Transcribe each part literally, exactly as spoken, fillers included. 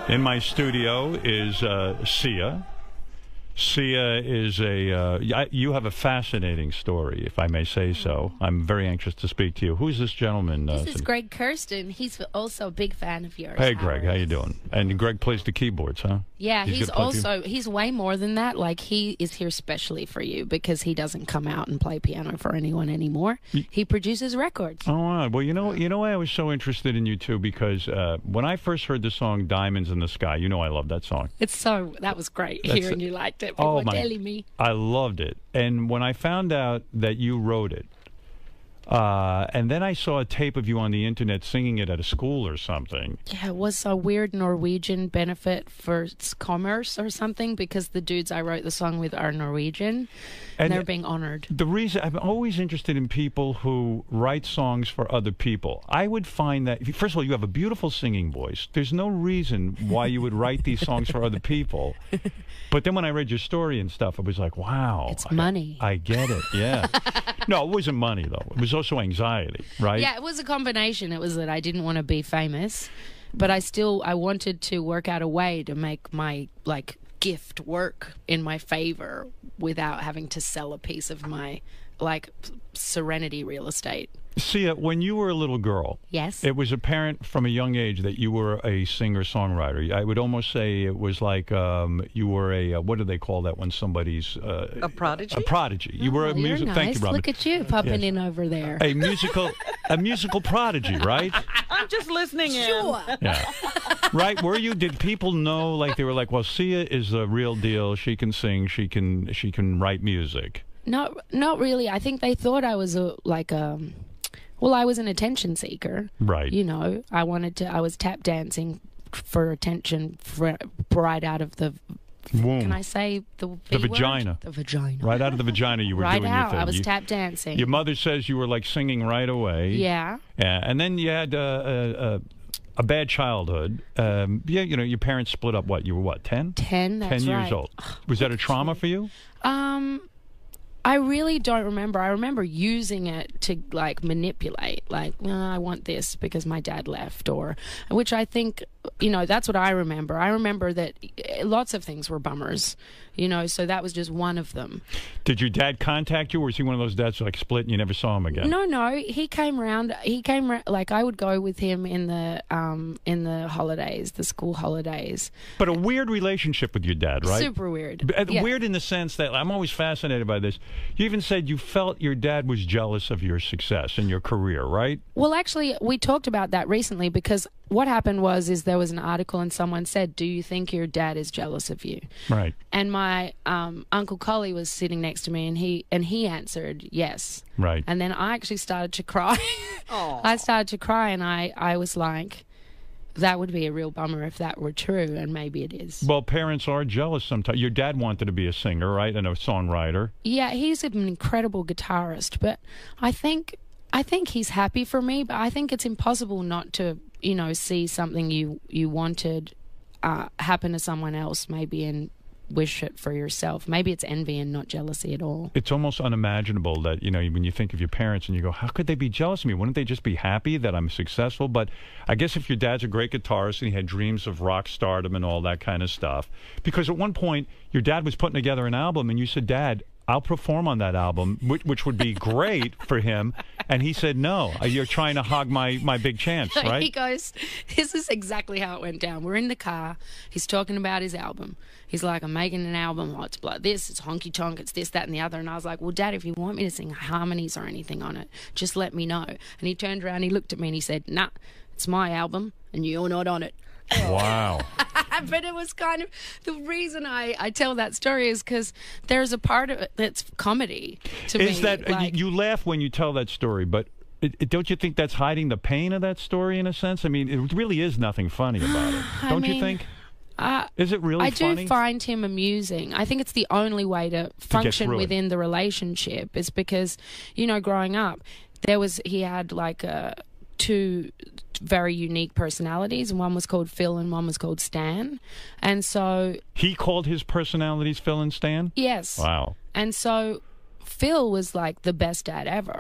In my studio is uh, Sia. Sia is a, uh, you have a fascinating story, if I may say so. I'm very anxious to speak to you. Who's this gentleman? This uh, is Greg Kirsten. He's also a big fan of yours. Hey, Greg, Howard. how you doing? And Greg plays the keyboards, huh? Yeah, he's, he's also, he's way more than that. Like, he is here specially for you because he doesn't come out and play piano for anyone anymore. He produces records. Oh, wow. Well, you know, you know why I was so interested in you, too? Because uh, when I first heard the song Diamonds in the Sky, you know I love that song. It's so, that was great That's hearing a, you liked it. People oh, were my, telling me. I loved it. And when I found out that you wrote it, Uh, and then I saw a tape of you on the internet singing it at a school or something. Yeah, it was a weird Norwegian benefit for commerce or something because the dudes I wrote the song with are Norwegian and, and they're being honored. The reason I'm always interested in people who write songs for other people. I would find that, first of all, you have a beautiful singing voice. There's no reason why you would write these songs for other people. But then when I read your story and stuff, I was like, wow. It's money. I, I get it, yeah. No, it wasn't money, though. It was also anxiety, right? Yeah, it was a combination. It was that I didn't want to be famous, but I still, I wanted to work out a way to make my, like, gift work in my favor without having to sell a piece of my, like, Serenity real estate. Sia, when you were a little girl, yes, it was apparent from a young age that you were a singer-songwriter. I would almost say it was like um, you were a, uh, what do they call that when somebody's... Uh, a prodigy? A prodigy. You oh, were a you're music. nice. Thank you, Robin. Look at you popping yes. in over there. A musical, a musical prodigy, right? I'm just listening in. Sure. Yeah. Right? Were you? Did people know? Like they were like, well, Sia is the real deal. She can sing. She can. She can write music. Not, not really. I think they thought I was a like a. Well, I was an attention seeker. Right. You know, I wanted to. I was tap dancing for attention, for, right out of the. Womb. Can I say the V The word? vagina. The vagina. Right out of the vagina, you were right doing out. your thing. I was you, tap dancing. Your mother says you were like singing right away. Yeah. Yeah. And then you had uh, a, a, a bad childhood. Um, yeah. You know, your parents split up. What? You were what? Ten. Ten. That's Ten right. years old. Was that a trauma for you? Um. I really don't remember. I remember using it to, like, manipulate. Like, oh, I want this because my dad left, or... Which I think, you know, that's what I remember. I remember that lots of things were bummers, you know, so that was just one of them. Did your dad contact you, or was he one of those dads like split and you never saw him again? No, no. He came around. He came, ra- like, I would go with him in the, um, in the holidays, the school holidays. But a weird relationship with your dad, right? Super weird. Uh, Yeah. Weird in the sense that I'm always fascinated by this. You even said you felt your dad was jealous of your success in your career, right? Well, actually, we talked about that recently because what happened was is there was an article and someone said, do you think your dad is jealous of you? Right. And my um, Uncle Collie was sitting next to me and he and he answered yes. Right. And then I actually started to cry. I started to cry and I, I was like, that would be a real bummer if that were true, and maybe it is. Well, parents are jealous sometimes. Your dad wanted to be a singer, right, and a songwriter. Yeah, he's an incredible guitarist, but I think I think he's happy for me, but I think it's impossible not to, you know, see something you, you wanted uh, happen to someone else, maybe, and wish it for yourself. Maybe it's envy and not jealousy at all. It's almost unimaginable that, you know, when you think of your parents and you go, how could they be jealous of me? Wouldn't they just be happy that I'm successful? But I guess if your dad's a great guitarist and he had dreams of rock stardom and all that kind of stuff, because at one point your dad was putting together an album and you said, Dad, I'll perform on that album, which, which would be great for him. And he said, no, you're trying to hog my, my big chance, right? He goes, this is exactly how it went down. We're in the car. He's talking about his album. He's like, I'm making an album. Oh, it's like this, it's honky tonk, it's this, that, and the other. And I was like, well, Dad, if you want me to sing harmonies or anything on it, just let me know. And he turned around, he looked at me and he said, nah, it's my album and you're not on it. Wow. But it was kind of, the reason I, I tell that story is because there's a part of it that's comedy to me. Is that, like, you laugh when you tell that story, but it, it, don't you think that's hiding the pain of that story in a sense? I mean, it really is nothing funny about it. I Don't mean, you think? Uh, is it really I funny? do find him amusing. I think it's the only way to function through it. within the relationship is because, you know, growing up, there was, he had like a, two very unique personalities, and one was called Phil and one was called Stan. And so he called his personalities Phil and Stan? Yes. Wow. And so Phil was like the best dad ever.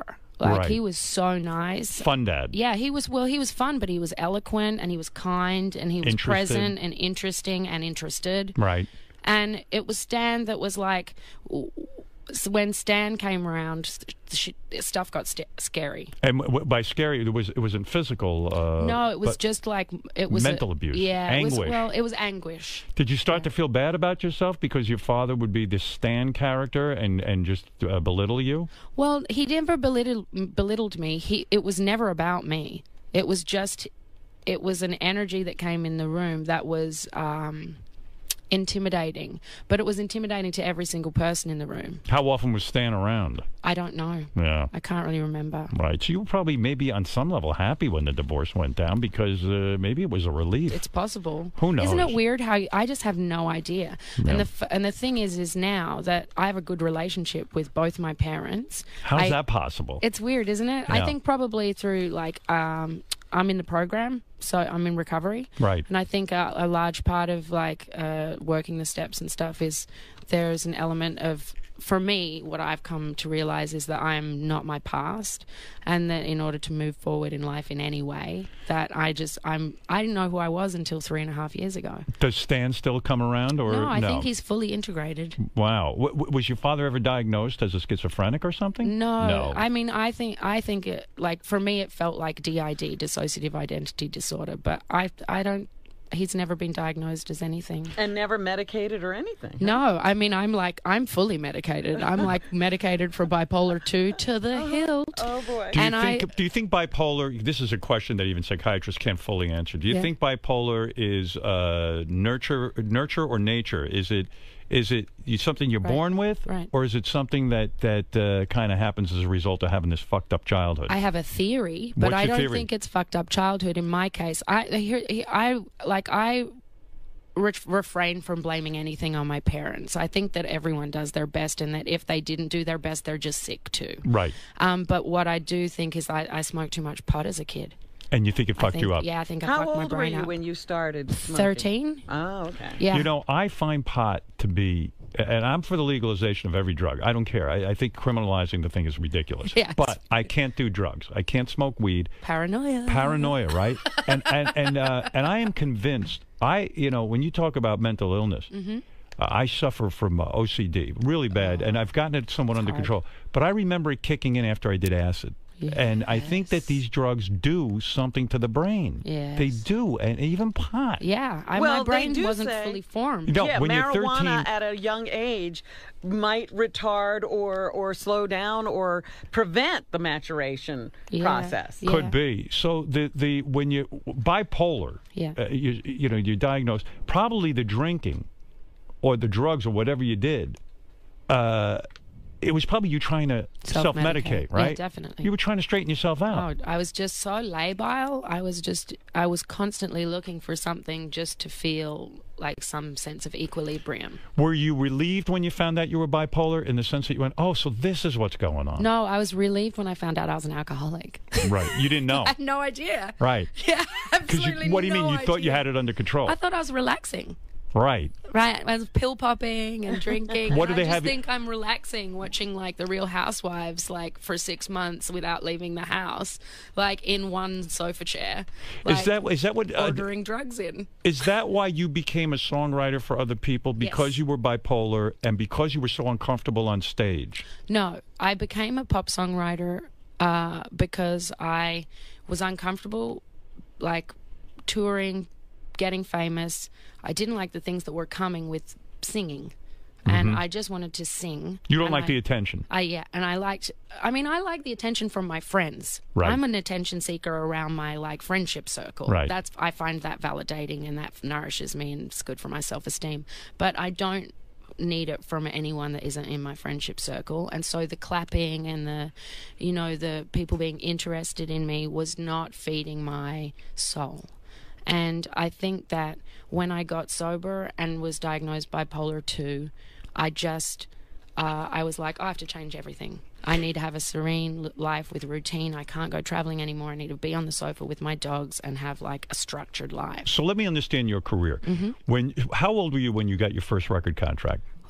Like, Right. he was so nice. Fun dad. Yeah, he was, well, he was fun, but he was eloquent and he was kind and he was Interested. present and interesting and interested. Right. And it was Stan that was like, w- w- when Stan came around, st- sh- stuff got st- scary. And w- w- by scary, it was it wasn't physical. Uh, No, it was but just like it was mental a- abuse. Yeah, it was, Anguish. well, it was anguish. Did you start to feel bad about yourself because your father would be this Stan character and and just uh, belittle you? Well, he never belittled belittled me. He it was never about me. It was just, it was an energy that came in the room that was um, intimidating. But it was intimidating to every single person in the room. How often was Stan around? I don't know. Yeah. I can't really remember. Right. So you were probably maybe on some level happy when the divorce went down because uh, maybe it was a relief. It's possible. Who knows? Isn't it weird how you, I just have no idea? Yeah. And the f- and the thing is, is now that I have a good relationship with both my parents. How's I- that possible? It's weird, isn't it? Yeah. I think probably through like um, I'm in the program, so I'm in recovery. Right. And I think a, a large part of like uh, working the steps and stuff is there's an element of, for me, what I've come to realize is that I'm not my past, and that in order to move forward in life in any way, that I just I'm I didn't know who I was until three and a half years ago. Does Stan still come around or No, I think he's fully integrated. Wow. W- w- was your father ever diagnosed as a schizophrenic or something? No, No. I mean, I think I think it, like for me, it felt like D I D, dissociative identity disorder. But I I don't. He's never been diagnosed as anything. And never medicated or anything. No, I mean, I'm like I'm fully medicated. I'm like medicated for bipolar two to the hilt. Oh, boy. Do you And think? I- do you think bipolar? This is a question that even psychiatrists can't fully answer. Do you Yeah. think bipolar is uh, nurture, nurture or nature? Is it, is it something you're Right. born with, Right. or is it something that that uh, kind of happens as a result of having this fucked up childhood? I have a theory, but What's I your don't theory? think it's fucked up childhood. In my case, I here I like I. Re- refrain from blaming anything on my parents. I think that everyone does their best, and that if they didn't do their best, they're just sick too. right. Um, but what I do think is I, I smoked too much pot as a kid. And you think it I fucked think- you up? Yeah, I think I How fucked my old were brain you up. when you started smoking? Thirteen. Oh, okay. Yeah. You know, I find pot to be, and I'm for the legalization of every drug. I don't care. I, I think criminalizing the thing is ridiculous. Yes. But I can't do drugs. I can't smoke weed. Paranoia. Paranoia, right? and and and uh, and I am convinced. I, you know, when you talk about mental illness, Mm-hmm. uh, I suffer from uh, O C D, really bad, and I've gotten it somewhat under hard. control. But I remember it kicking in after I did acid. And I think that Yes. these drugs do something to the brain. Yes. They do, and even pot. Yeah, I, Well, my they brain do wasn't say- fully formed. No, yeah, when you're marijuana thirteen, at a young age might retard or, or slow down or prevent the maturation Yeah. process. Yeah. could be. So the the when you bipolar, Yeah. uh, you you know you're diagnosed. Probably the drinking, or the drugs, or whatever you did. Uh, it was probably you trying to Self-medicate. self-medicate, Yeah, right? definitely. You were trying to straighten yourself out. Oh, I was just so labile. I was just, I was constantly looking for something just to feel like some sense of equilibrium. Were you relieved when you found out you were bipolar, in the sense that you went, "Oh, so this is what's going on"? No, I was relieved when I found out I was an alcoholic. Right. You didn't know. I had no idea. Right. Yeah, Because absolutely what do you no mean? You thought you idea. had it under control. I thought I was relaxing. Right. Right, I was pill popping and drinking. What and do they I just have you- think I'm relaxing watching like the Real Housewives like for six months without leaving the house, like in one sofa chair. Like, Is that is that what? Uh, ordering drugs in? is that why you became a songwriter for other people? Because Yes. you were bipolar and because you were so uncomfortable on stage? No, I became a pop songwriter uh, because I was uncomfortable, like touring, getting famous. I didn't like the things that were coming with singing, and I just wanted to sing. You don't and like I, the attention. I yeah, and I liked. I mean, I like the attention from my friends. Right. I'm an attention seeker around my like friendship circle. Right. That's I find that validating and that nourishes me and it's good for my self esteem. But I don't need it from anyone that isn't in my friendship circle. And so the clapping and the, you know, the people being interested in me was not feeding my soul. And I think that when I got sober and was diagnosed bipolar two, I just, uh, I was like, I have to change everything. I need to have a serene l- life with routine. I can't go traveling anymore. I need to be on the sofa with my dogs and have like a structured life. So let me understand your career. Mm-hmm. When how old were you when you got your first record contract?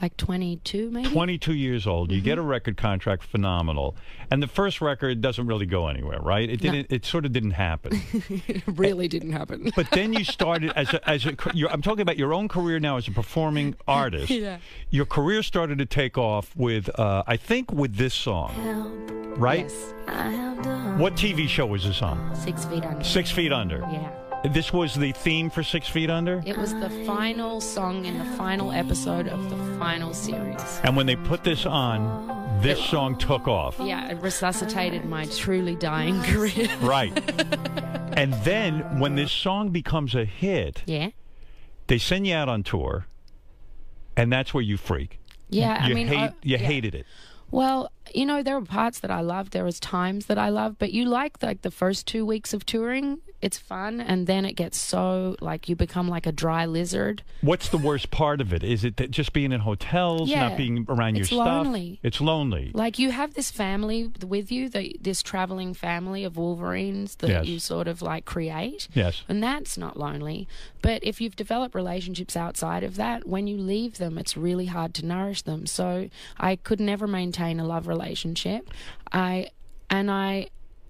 like twenty-two, maybe. twenty-two years old. You get a record contract, phenomenal. And the first record doesn't really go anywhere, right? It didn't. No. It sort of didn't happen. It really didn't happen. But then you started as a, as a, you're, I'm talking about your own career now as a performing artist. Yeah. Your career started to take off with, uh, I think, with this song, right? Yes. I have done. What T V show was this on? Six Feet Under. Six Feet Under. Yeah. This was the theme for Six Feet Under? It was the final song in the final episode of the final series. And when they put this on, this song took off. Yeah, it resuscitated my truly dying career. Right. And then when this song becomes a hit, Yeah. they send you out on tour, and that's where you freak. Yeah, you I mean, hate, uh, you yeah. hated it. Well, you know, there were parts that I loved. There was times that I loved, but you like like the first two weeks of touring. It's fun, and then it gets so like you become like a dry lizard. What's the worst part of it? Is it that just being in hotels, Yeah, not being around your it's stuff? lonely. It's lonely. Like you have this family with you, the, this traveling family of Wolverines that Yes. you sort of like create. Yes. And that's not lonely. But if you've developed relationships outside of that, when you leave them, it's really hard to nourish them. So I could never maintain a love relationship. I and I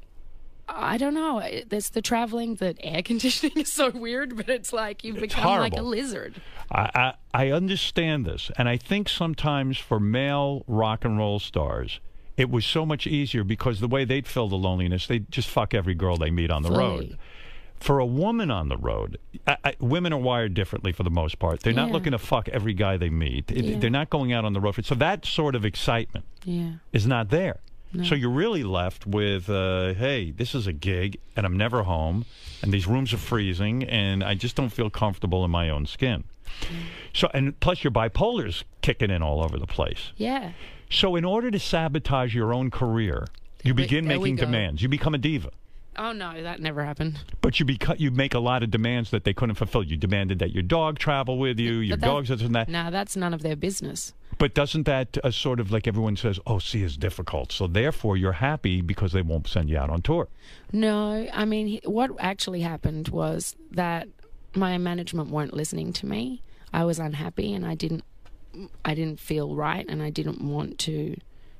I don't know. It- There's the traveling, the air conditioning is so weird, but it's like you become like a horrible. lizard. I, I I understand this, and I think sometimes for male rock and roll stars, it was so much easier because the way they'd fill the loneliness, they'd just fuck every girl they meet on the Fully. road. For a woman on the road, I, I, women are wired differently for the most part. They're not Yeah. looking to fuck every guy they meet. It- Yeah. They're not going out on the road. For, so that sort of excitement Yeah. is not there. No. So you're really left with, uh, hey, this is a gig, and I'm never home, and these rooms are freezing, and I just don't feel comfortable in my own skin. So, and plus your bipolar's kicking in all over the place. Yeah. So in order to sabotage your own career, you we- begin there we making go. demands. You become a diva. Oh no, that never happened. But you beca- you make a lot of demands that they couldn't fulfill. You demanded that your dog travel with you, your But that- dog's this and that. No, that's none of their business. But doesn't that uh, sort of like everyone says, oh, see, is difficult. So therefore you're happy because they won't send you out on tour. No, I mean, he- what actually happened was that my management weren't listening to me. I was unhappy, and I didn't, I didn't feel right, and I didn't want to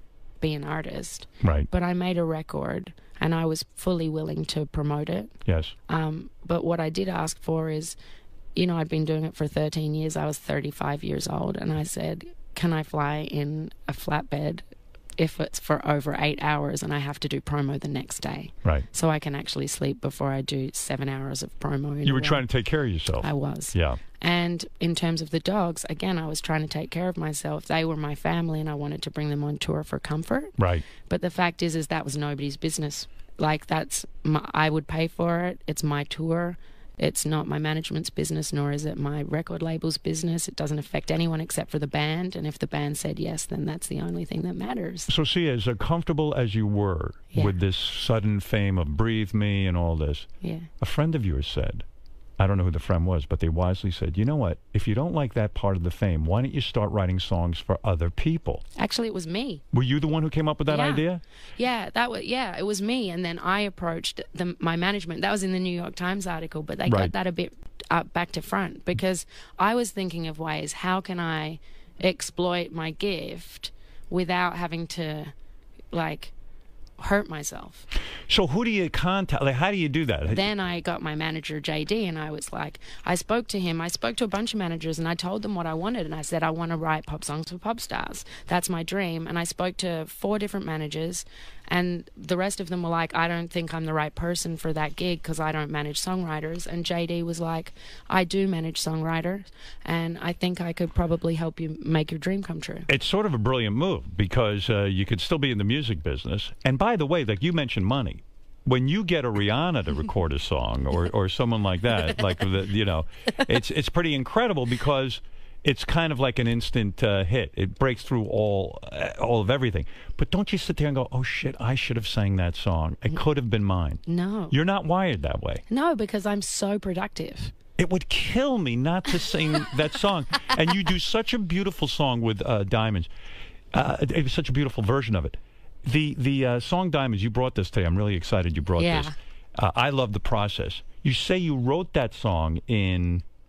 be an artist. Right. But I made a record, and I was fully willing to promote it. Yes. Um, but what I did ask for is, you know, I'd been doing it for thirteen years. I was thirty-five years old, and I said, can I fly in a flatbed if it's for over eight hours and I have to do promo the next day? Right. So I can actually sleep before I do seven hours of promo. in You a were row. trying to take care of yourself. I was. Yeah. And in terms of the dogs, again, I was trying to take care of myself. They were my family, and I wanted to bring them on tour for comfort. Right. But the fact is, is that was nobody's business. Like, that's my, I would pay for it. It's my tour. It's not my management's business, nor is it my record label's business. It doesn't affect anyone except for the band. And if the band said yes, then that's the only thing that matters. So, see, as uh, comfortable as you were Yeah. with this sudden fame of Breathe Me and all this, Yeah. a friend of yours said, I don't know who the friend was, but they wisely said, you know what? If you don't like that part of the fame, why don't you start writing songs for other people? Actually, it was me. Were you the one who came up with that Yeah. idea? Yeah, that was yeah, it was me, and then I approached the, my management. That was in the New York Times article, but they Right. got that a bit uh, back to front because I was thinking of ways how can I exploit my gift without having to like hurt myself. So who do you contact? Like, how do you do that? Then I got my manager, J D, and I was like, I spoke to him. I spoke to a bunch of managers, and I told them what I wanted. And I said, I want to write pop songs for pop stars. That's my dream. And I spoke to four different managers, and the rest of them were like, I don't think I'm the right person for that gig because I don't manage songwriters. And J D was like, I do manage songwriters, and I think I could probably help you make your dream come true. It's sort of a brilliant move because uh, you could still be in the music business. And by the way, like you mentioned money. When you get a Rihanna to record a song or, or someone like that, like, the, you know, it's it's pretty incredible because it's kind of like an instant uh, hit. It breaks through all uh, all of everything. But don't you sit there and go, oh, shit, I should have sang that song. It could have been mine. No. You're not wired that way. No, because I'm so productive. It would kill me not to sing that song. And you do such a beautiful song with uh, Diamonds. Uh, it was such a beautiful version of it. The the uh, song Diamonds, you brought this today. I'm really excited you brought Yeah. this. Uh, I love the process. You say you wrote that song in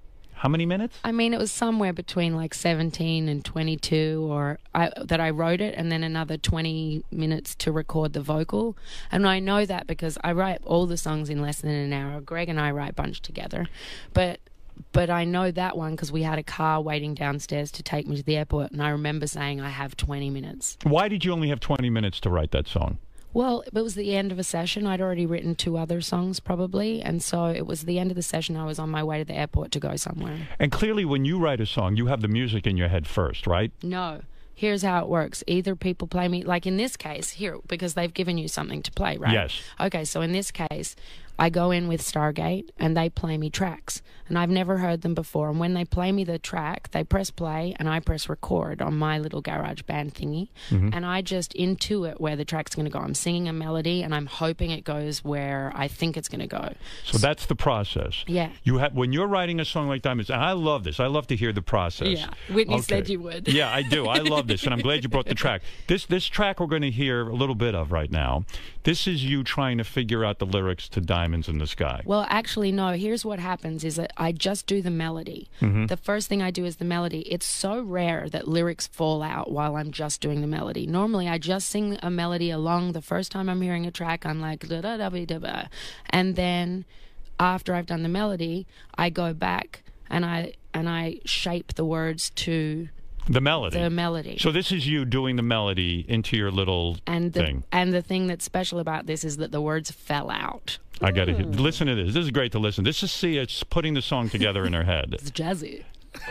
How many minutes? I mean, it was somewhere between like seventeen and twenty-two, or I, that I wrote it, and then another twenty minutes to record the vocal. And I know that because I write all the songs in less than an hour. Greg and I write a bunch together, but but I know that one because we had a car waiting downstairs to take me to the airport, and I remember saying I have twenty minutes. Why did you only have twenty minutes to write that song? Well, it was the end of a session. I'd already written two other songs probably, and so it was the end of the session. I was on my way to the airport to go somewhere. And clearly when you write a song, you have the music in your head first, right? No. Here's how it works. Either people play me, like in this case, here, because they've given you something to play, right? Yes. Okay, so in this case, I go in with Stargate and they play me tracks. And I've never heard them before. And when they play me the track, they press play and I press record on my little garage band thingy. Mm-hmm. And I just intuit where the track's going to go. I'm singing a melody and I'm hoping it goes where I think it's going to go. So that's the process. Yeah. You have when you're writing a song like Diamonds, and I love this. I love to hear the process. Yeah. Whitney Okay. said you would. Yeah, I do. I love this, and I'm glad you brought the track. This this track we're going to hear a little bit of right now. This is you trying to figure out the lyrics to Diamonds in the Sky. Well, actually, no. Here's what happens is that I just do the melody. Mm-hmm. The first thing I do is the melody. It's so rare that lyrics fall out while I'm just doing the melody. Normally, I just sing a melody along. The first time I'm hearing a track, I'm like, da da da da da. And then after I've done the melody, I go back and I and I shape the words to the melody. The melody. So this is you doing the melody into your little and the, thing. And the thing that's special about this is that the words fell out. I got to listen to this. This is great to listen. This is Sia putting the song together in her head. It's jazzy.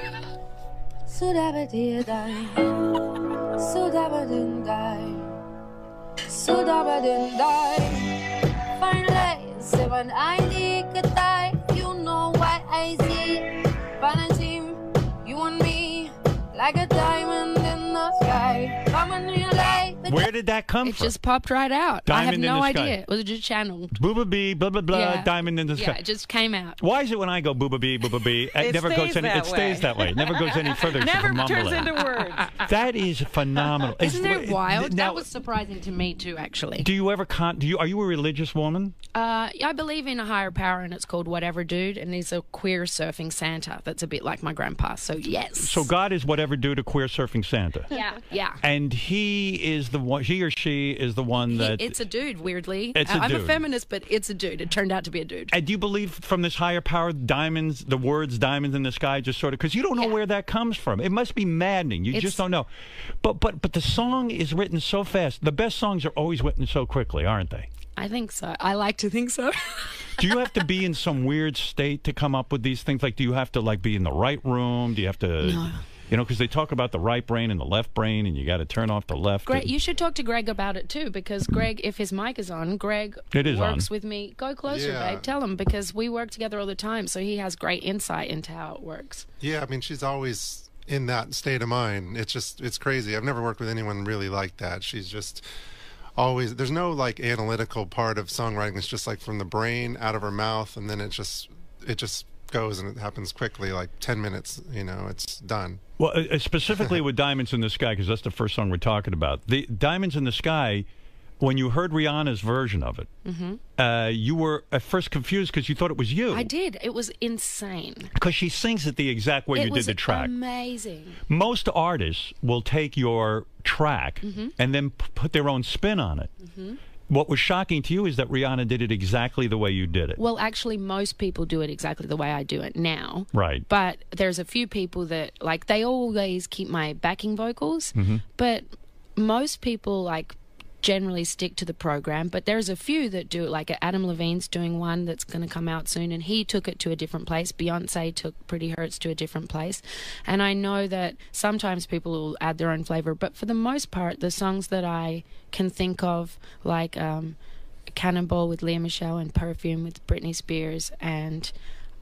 Finally, when I need to die, you know what I see. Valentine, you and me, like a diamond in the sky. Come on, you light. Where did that come it from? It just popped right out. Diamond I have no in the idea. sky. It was just channeled. Booba bee, blah, blah, blah, yeah. diamond in the sky. Yeah, it just came out. Why is it when I go booba bee, booba bee, it, It never stays goes any, that it stays way. that way. It never goes any further. It's Never just turns mumbling. into words. That is phenomenal. Isn't It's- it wild? Now, that was surprising to me too, actually. do you ever con? Do you? Are you a religious woman? Uh, I believe in a higher power, and it's called Whatever Dude, and he's a queer surfing Santa. That's a bit like my grandpa. So yes. So God is whatever dude to queer surfing Santa. Yeah, yeah. And he is the one. He or she is the one He, that. it's a dude. Weirdly, It's a I'm dude. a feminist, but it's a dude. It turned out to be a dude. And do you believe from this higher power, diamonds, the words diamonds in the sky, just sort of, because you don't know Yeah. where that comes from. It must be maddening. You It's- just don't know. But, but, but the song is written so fast. The best songs are always written so quickly, aren't they? I think so. I like to think so. Do you have to be in some weird state to come up with these things? Like, do you have to like be in the right room? Do you have to, No. you know, because they talk about the right brain and the left brain, and you got to turn off the left. Greg, you should talk to Greg about it too, because Greg, if his mic is on, Greg It is works on. with me. Go closer, Yeah. babe. Tell him, because we work together all the time, so he has great insight into how it works. Yeah, I mean, she's always in that state of mind. It's just, it's crazy. I've never worked with anyone really like that. She's just always, there's no like analytical part of songwriting. It's just like from the brain out of her mouth, and then it just, it just goes and it happens quickly, like ten minutes, you know, it's done. Well, uh, specifically with Diamonds in the Sky, because that's the first song we're talking about. The Diamonds in the Sky, when you heard Rihanna's version of it, mm-hmm. uh, you were at first confused because you thought it was you. I did. It was insane. Because she sings it the exact way it you was did the track. amazing. Most artists will take your track Mm-hmm. and then p- put their own spin on it. Mm-hmm. What was shocking to you is that Rihanna did it exactly the way you did it. Well, actually, most people do it exactly the way I do it now. Right. But there's a few people that, like, they always keep my backing vocals, Mm-hmm. but most people, like, generally stick to the program. But there's a few that do it, like Adam Levine's doing one that's going to come out soon, and he took it to a different place. Beyonce took Pretty Hurts to a different place. And I know that sometimes people will add their own flavor, but for the most part, the songs that I can think of, like um, Cannonball with Lea Michele and Perfume with Britney Spears and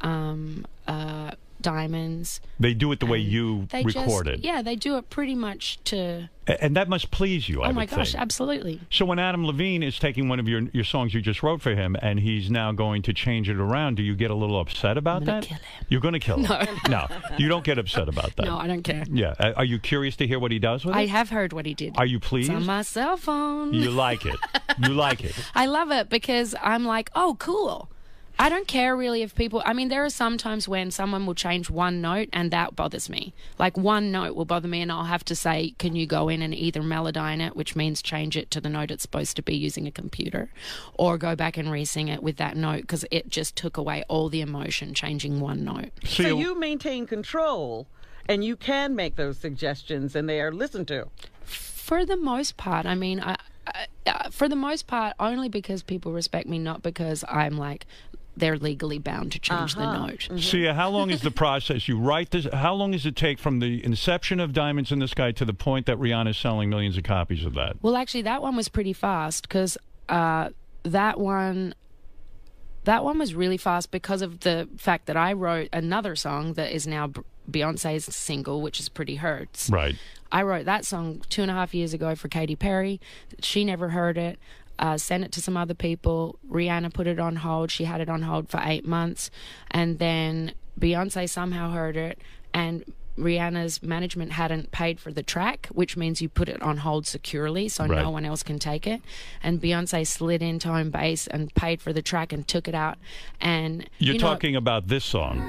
um, uh, Diamonds. They do it the way and you they record just, it. Yeah, they do it pretty much to... A- And that must please you, I Oh my would gosh, think. absolutely. So when Adam Levine is taking one of your your songs you just wrote for him and he's now going to change it around, do you get a little upset about I'm gonna that? kill him. You're going to kill him? No. You don't get upset about that. No, I don't care. Yeah. Uh, Are you curious to hear what he does with I it? have heard what he did. Are you pleased? It's on my cell phone. You like it. You like it. I love it because I'm like, oh, cool. I don't care really if people, I mean, there are some times when someone will change one note and that bothers me. Like one note will bother me and I'll have to say, can you go in and either melodyne it, which means change it to the note it's supposed to be using a computer, or go back and re-sing it with that note because it just took away all the emotion changing one note. So you maintain control and you can make those suggestions and they are listened to. For the most part, I mean, I, I, uh, for the most part, only because people respect me, not because I'm like, they're legally bound to change Uh-huh. the note. Mm-hmm. Sia, how long is the process? You write this. How long does it take from the inception of Diamonds in the Sky to the point that Rihanna's selling millions of copies of that? Well, actually, that one was pretty fast because uh, that one, that one was really fast because of the fact that I wrote another song that is now Beyonce's single, which is Pretty Hurts. Right. I wrote that song two and a half years ago for Katy Perry. She never heard it. Uh, sent it to some other people. Rihanna put it on hold. She had it on hold for eight months. And then Beyonce somehow heard it. And Rihanna's management hadn't paid for the track, which means you put it on hold securely so Right. no one else can take it. And Beyonce slid in Tone Bass and paid for the track and took it out. And You're you know, talking about this song.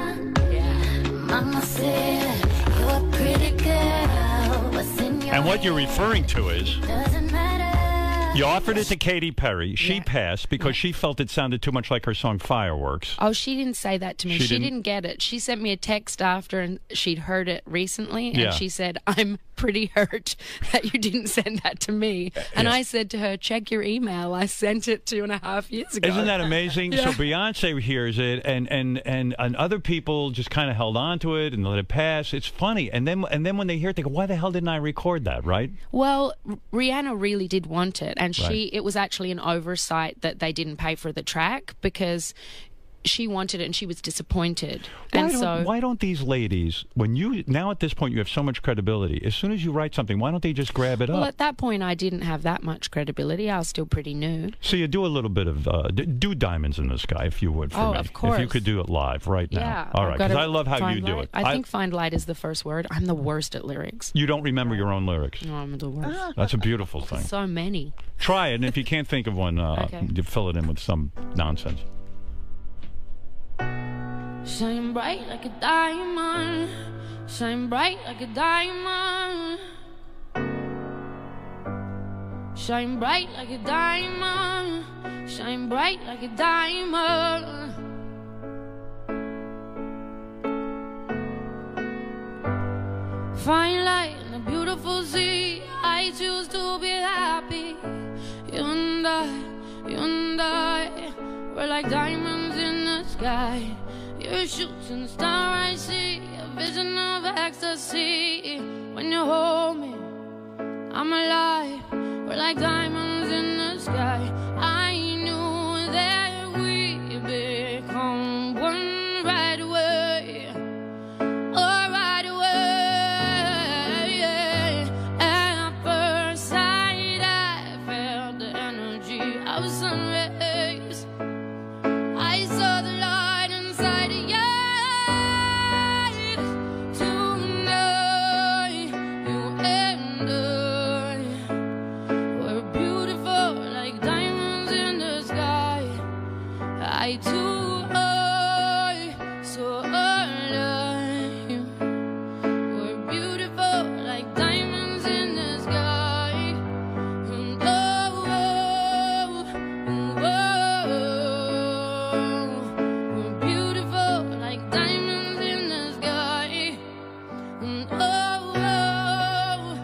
Mama said, you're a pretty girl. What's in your And what you're referring to is doesn't matter. you offered it to Katy Perry. She Yeah. passed because she felt it sounded too much like her song Fireworks. Oh, she didn't say that to me. She She, didn't? didn't? get it. She sent me a text after, and she'd heard it recently, and Yeah. she said, "I'm pretty hurt that you didn't send that to me." And yeah. I said to her, "Check your email. I sent it two and a half years ago." Isn't that amazing? Yeah. So Beyonce hears it, and and and, and other people just kind of held on to it and let it pass. It's funny, and then and then when they hear it, they go, "Why the hell didn't I record that?" Right? Well, R- Rihanna really did want it, and she Right. it was actually an oversight that they didn't pay for the track because she wanted it and she was disappointed. Why and don't, so why don't these ladies, when you now at this point you have so much credibility, as soon as you write something, why don't they just grab it well, up? at that point, I didn't have that much credibility. I was still pretty new. So you do a little bit of uh, d- do Diamonds in the Sky if you would for Oh, me. of If you course. could do it live right now. Yeah. All I've right, got because to I love how find you do light. it. I think find light is the first word. I'm the worst at lyrics. you don't remember your own lyrics. No, I'm the worst. That's a beautiful thing. So many. Try it, and if you can't think of one, uh, Okay. you fill it in with some nonsense. Shine bright like a diamond. Shine bright like a diamond. Shine bright like a diamond. Shine bright like a diamond. Fine light in a beautiful sea. I choose to be happy. You and I, you and I, we're like diamonds in the sky. You're a shooting star, I see a vision of ecstasy. When you hold me, I'm alive. We're like diamonds in the sky. I knew that we'd become one right away. Oh, right away. At first sight, I felt the energy of sun rays. I saw the light inside of your eyes. Tonight, you and I were beautiful like diamonds in the sky. I too, I so alive. We're beautiful like diamonds in the sky. And oh, oh, oh, we're beautiful like diamonds in the sky. And oh, oh,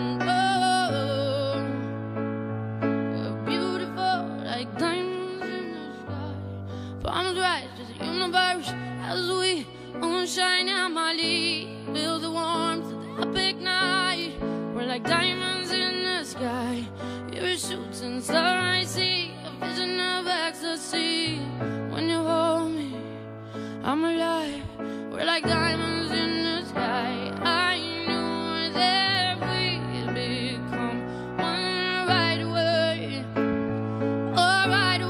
oh, we're beautiful like diamonds in the sky. Palms rise to the universe as we moonshine and Molly feel the warmth of the epic night. We're like diamonds in the sky. You're a shooting star, I see a vision of ecstasy. When you hold me, I'm alive. We're like diamonds in the sky. I knew that we'd become one right away. Oh, right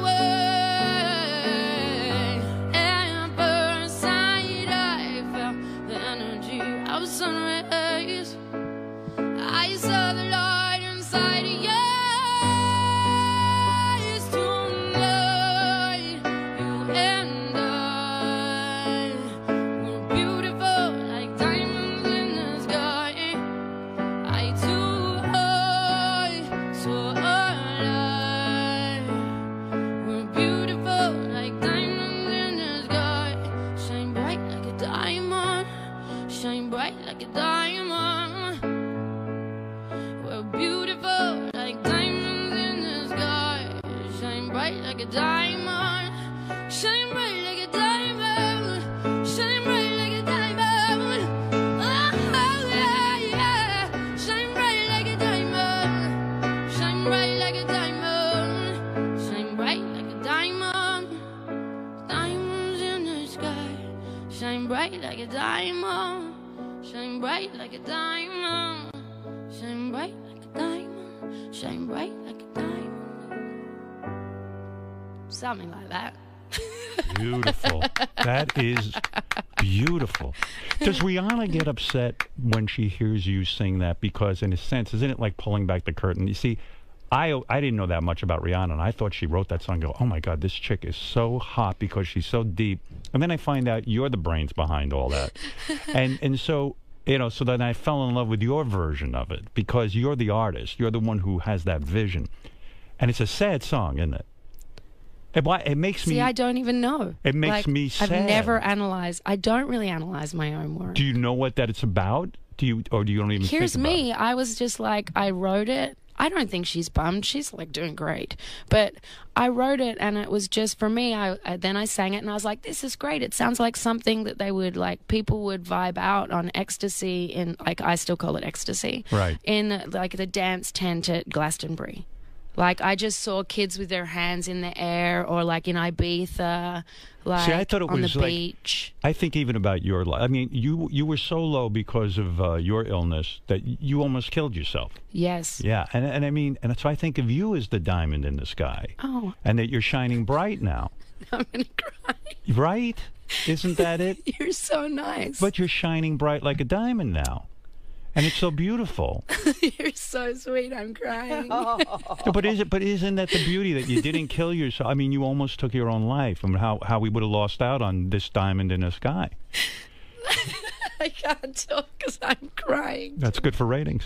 away. At first sight, I felt the energy of sun rays. I saw the light inside of your eyes tonight. You shine bright like a diamond. We're beautiful like diamonds in the sky. Shine bright like a diamond. Shine bright like a diamond. Shine bright like a diamond. Oh, yeah, yeah. Shine bright like a diamond. Shine bright like a diamond. Shine bright like a diamond. Diamonds in the sky. Shine bright like a diamond. Shine bright like a diamond. Shine bright like a diamond. Shine bright like a diamond. Something like that. Beautiful. That is beautiful. Does Rihanna get upset when she hears you sing that? Because in a sense, isn't it like pulling back the curtain? You see, I I didn't know that much about Rihanna, and I thought she wrote that song and go, oh my God, this chick is so hot because she's so deep. And then I find out you're the brains behind all that. and and so, you know, so then I fell in love with your version of it because you're the artist. You're the one who has that vision. And it's a sad song, isn't it? It, why- it makes See, me... I don't even know. It makes Like, me sad. I've never analyzed. I don't really analyze my own work. Do you know what that it's about? Do you, or do you don't even Here's think about me. it? I was just like, I wrote it. I don't think she's bummed. She's like doing great. But I wrote it, and it was just for me. I, I then I sang it, and I was like, this is great. It sounds like something that they would like. People would vibe out on ecstasy in like I still call it ecstasy. Right. In like the dance tent at Glastonbury. Like, I just saw kids with their hands in the air, or like in Ibiza, like See, I thought it on was the like- beach. I think even about your life. I mean, you you were so low because of uh, your illness that you almost killed yourself. Yes. Yeah, and and I mean, and so I think of you as the diamond in the sky, Oh, and that you're shining bright now, I'm gonna cry. right? Isn't that it? You're so nice. But you're shining bright like a diamond now, and it's so beautiful. You're so sweet. I'm crying. No, but is it? But isn't that the beauty that you didn't kill yourself? I mean, you almost took your own life, and how how we would have lost out on this diamond in the sky. I can't talk because I'm crying. That's good for ratings.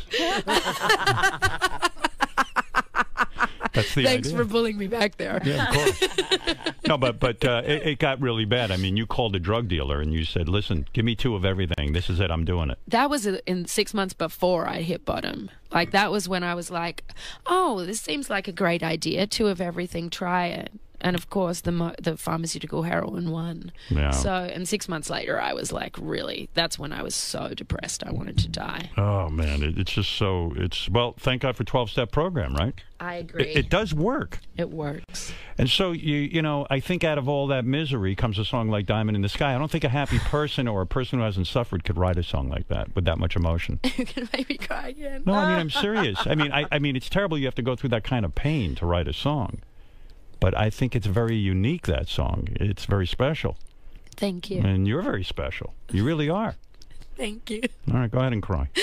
That's the Thanks idea. for pulling me back there. Yeah, of course. No, but but uh, it, it got really bad. I mean, you called a drug dealer and you said, "Listen, give me two of everything. This is it. I'm doing it." That was in six months before I hit bottom. Like, that was when I was like, oh, this seems like a great idea. Two of everything, try it. And of course, the mo- the pharmaceutical heroin won. Yeah. So, and six months later, I was like, really, that's when I was so depressed. I wanted to die. Oh man, it, it's just so. It's well, thank God for twelve-step program, right? I agree. It, it does work. It works. And so you you know, I think out of all that misery comes a song like Diamond in the Sky. I don't think a happy person or a person who hasn't suffered could write a song like that with that much emotion. You're going to make me cry again. No, I mean I'm serious. I mean I, I mean it's terrible you have to go through that kind of pain to write a song. But I think it's very unique, that song. It's very special. Thank you. And you're very special. You really are. Thank you. All right, go ahead and cry.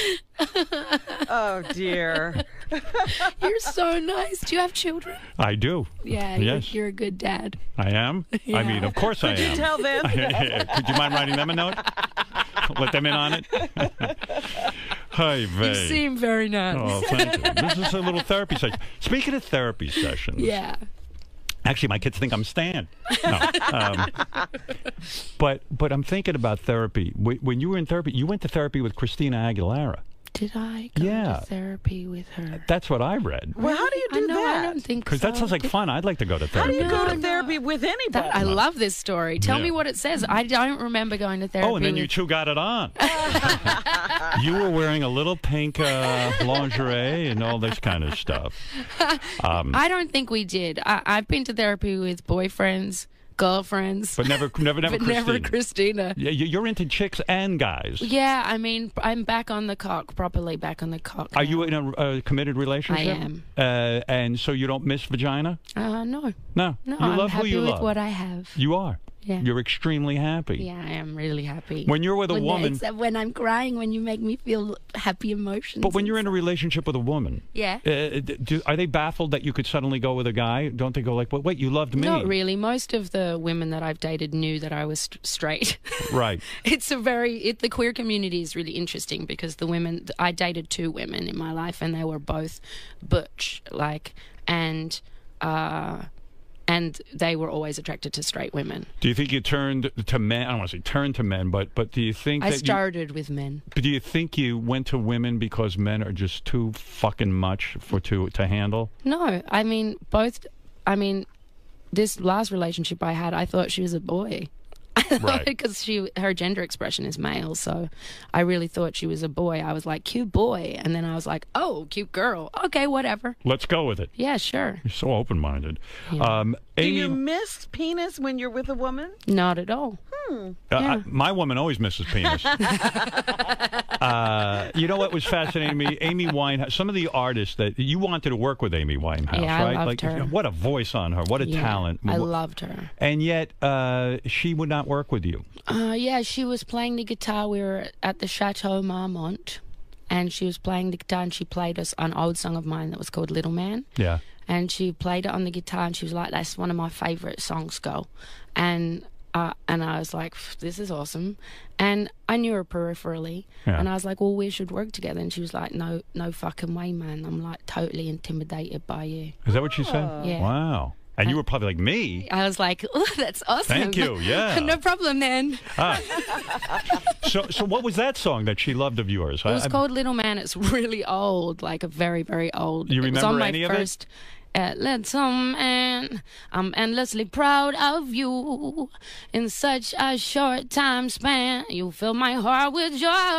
Oh, dear. You're so nice. Do you have children? I do. Yeah, Yes. you're, you're a good dad. I am? I mean, of course I Could you am. tell them? Could you mind writing them a note? Let them in on it? Hi, You Vay. seem very nice. Oh, thank you. This is a little therapy session. Speaking of therapy sessions, Yeah. actually, my kids think I'm Stan. No, um, but but I'm thinking about therapy. Wh- When you were in therapy, you went to therapy with Christina Aguilera. Did I go Yeah. to therapy with her? That's what I read. Well, how do you I do know, I that? don't think Because so. that sounds like Did- fun. I'd like to go to How do therapy. you go No, to no. therapy with anybody? That, I love this story. Tell Yeah. me what it says. I don't remember going to therapy. Oh, and then with... you two got it on. You were wearing a little pink uh, lingerie and all this kind of stuff. Um, I don't think we did. I, I've been to therapy with boyfriends, girlfriends, but never, never, never but Christina. never Christina. Yeah, you- you're into chicks and guys. Yeah, I mean, I'm back on the cock, properly back on the cock. Are now. you in a uh, committed relationship? I am. Uh, and so you don't miss vagina? Uh, no, No. no. You I'm love happy who you with love. what I have. You are. Yeah. You're extremely happy. Yeah, I am really happy. When you're with a When- woman, except when I'm crying, when you make me feel happy emotions. but when and you're in a relationship with a woman, Yeah. uh, do, are they baffled that you could suddenly go with a guy? Don't they go like, well, wait, you loved me? Not really. Most of the women that I've dated knew that I was st- straight. Right. It's a very it, the queer community is really interesting because the women I dated two women in my life and they were both butch, like, and uh, and they were always attracted to straight women. Do you think you turned to men? I don't want to say turned to men, but but do you think I that started with men. you, do you think you went to women because men are just too fucking much for to to handle? No, I mean both. I mean, this last relationship I had, I thought she was a boy. Right. Because she, her gender expression is male, so I really thought she was a boy. I was like, cute boy, and then I was like, oh, cute girl. Okay, whatever. Let's go with it. Yeah, sure. You're so open-minded. Yeah. Um, Do Amy, you miss penis when you're with a woman? Not at all. uh, yeah. I, my woman always misses penis. uh, you know what was fascinating me? Amy Winehouse. Some of the artists that you wanted to work with, Amy Winehouse, Yeah, I right? loved like, her. What a voice on her. What a Yeah, talent. I Wh- loved her. And yet, uh, she would not work with you. Uh, yeah, she was playing the guitar. We were at the Chateau Marmont, and she was playing the guitar, and she played us an old song of mine that was called Little Man. Yeah. And she played it on the guitar, and she was like, that's one of my favourite songs, go. And uh, and I was like, this is awesome. And I knew her peripherally. Yeah. And I was like, well, we should work together. And she was like, no, no fucking way, man. I'm like totally intimidated by you. Is that what she said? Yeah. Wow. And you were probably like, me? I was like, oh, that's awesome. Thank you, yeah. No problem, man. Ah. So, so what was that song that she loved of yours? It was I- I- called Little Man. It's really old, like a very, very old. You it was on remember my any of it? first, Uh, Little Man, I'm endlessly proud of you. In such a short time span, you fill my heart with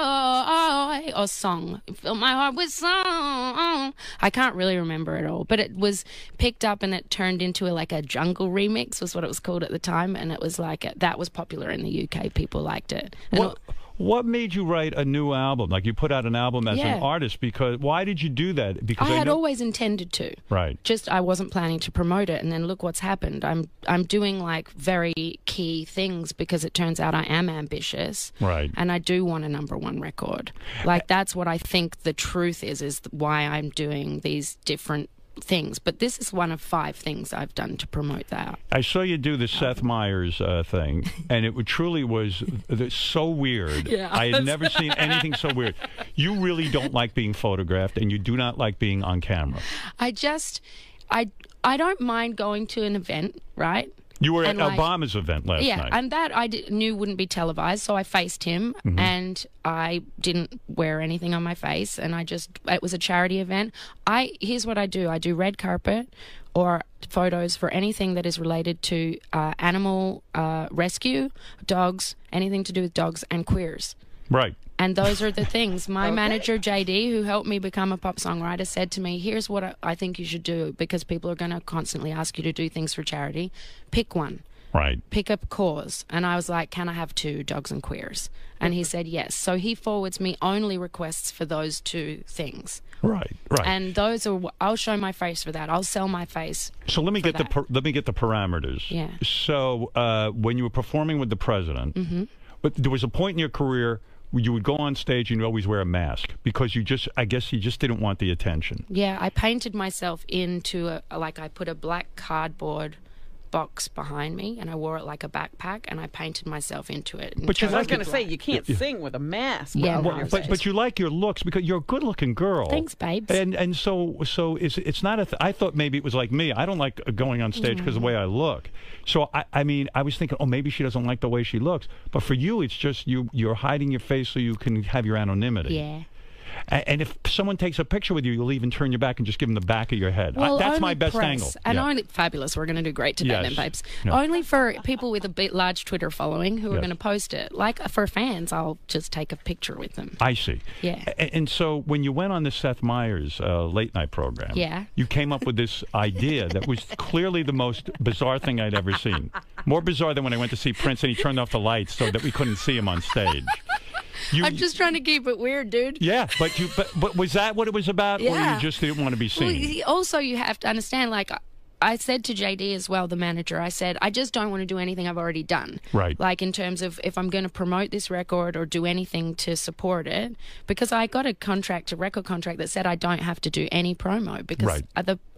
joy. Or song, you fill my heart with song. I can't really remember it all, but it was picked up and it turned into a, like a jungle remix, was what it was called at the time, and it was like a, that was popular in the U K. People liked it. And What, what made you write a new album? Like you put out an album as Yeah. an artist because why did you do that? Because I had know, always intended to. right. Just I wasn't planning to promote it, and then look what's happened. I'm I'm doing like very key things because it turns out I am ambitious, Right. and I do want a number one record. Like that's what I think the truth is is why I'm doing these different things. But this is one of five things I've done to promote that. I saw you do the Seth Meyers uh, thing, and it truly was uh, so weird. Yeah. I had never seen anything so weird. You really don't like being photographed, and you do not like being on camera. I just I I don't mind going to an event, right? You were at And, like, Obama's event last yeah, night. and that I d- knew wouldn't be televised, so I faced him, Mm-hmm. and I didn't wear anything on my face, and I just it was a charity event. I here's what I do: I do red carpet or photos for anything that is related to uh, animal uh, rescue, dogs, anything to do with dogs and queers. Right. And those are the things. My manager, J D, who helped me become a pop songwriter, said to me, here's what I, I think you should do, because people are going to constantly ask you to do things for charity. Pick one. Right. Pick up cause. And I was like, can I have two, dogs and queers? And he said yes. So he forwards me only requests for those two things. Right. Right. And those are, I'll show my face for that. I'll sell my face. So let me for get the that. per, let me get the parameters. Yeah. So uh, when you were performing with the president, Mm-hmm. but there was a point in your career where you would go on stage and you'd always wear a mask because you just, I guess, you just didn't want the attention. Yeah, I painted myself into a, like I put a black cardboard box behind me and I wore it like a backpack and I painted myself into it. and But you turned I was like it going to say, black. you can't sing with a mask. Yeah, over no, your But face. but you like your looks because you're a good-looking girl. Thanks, babes. And and so so it's it's not a. Th- I thought maybe it was like me. I don't like going on stage because of the way I look. So I I mean I was thinking, oh, maybe she doesn't like the way she looks. But for you, it's just you you're hiding your face so you can have your anonymity. Yeah. A- And if someone takes a picture with you, you'll even turn your back and just give them the back of your head. I- Well, that's only my best press, angle. And Yeah. only fabulous. We're going to do great today, Yes. then, babes. No. Only for people with a bit large Twitter following who are Yes. going to post it. Like for fans, I'll just take a picture with them. I see. Yeah. A- And so when you went on the Seth Meyers uh, late night program, Yeah. you came up with this idea that was clearly the most bizarre thing I'd ever seen. More bizarre than when I went to see Prince and he turned off the lights so that we couldn't see him on stage. You, I'm just trying to keep it weird, dude. yeah, but you but, but was that what it was about, or Yeah. you just didn't want to be Well, seen? he- also, you have to understand, like, I said to J D as well, the manager, I said, I just don't want to do anything I've already done. Right. Like, in terms of if I'm going to promote this record or do anything to support it, because I got a contract, a record contract that said I don't have to do any promo because Right. the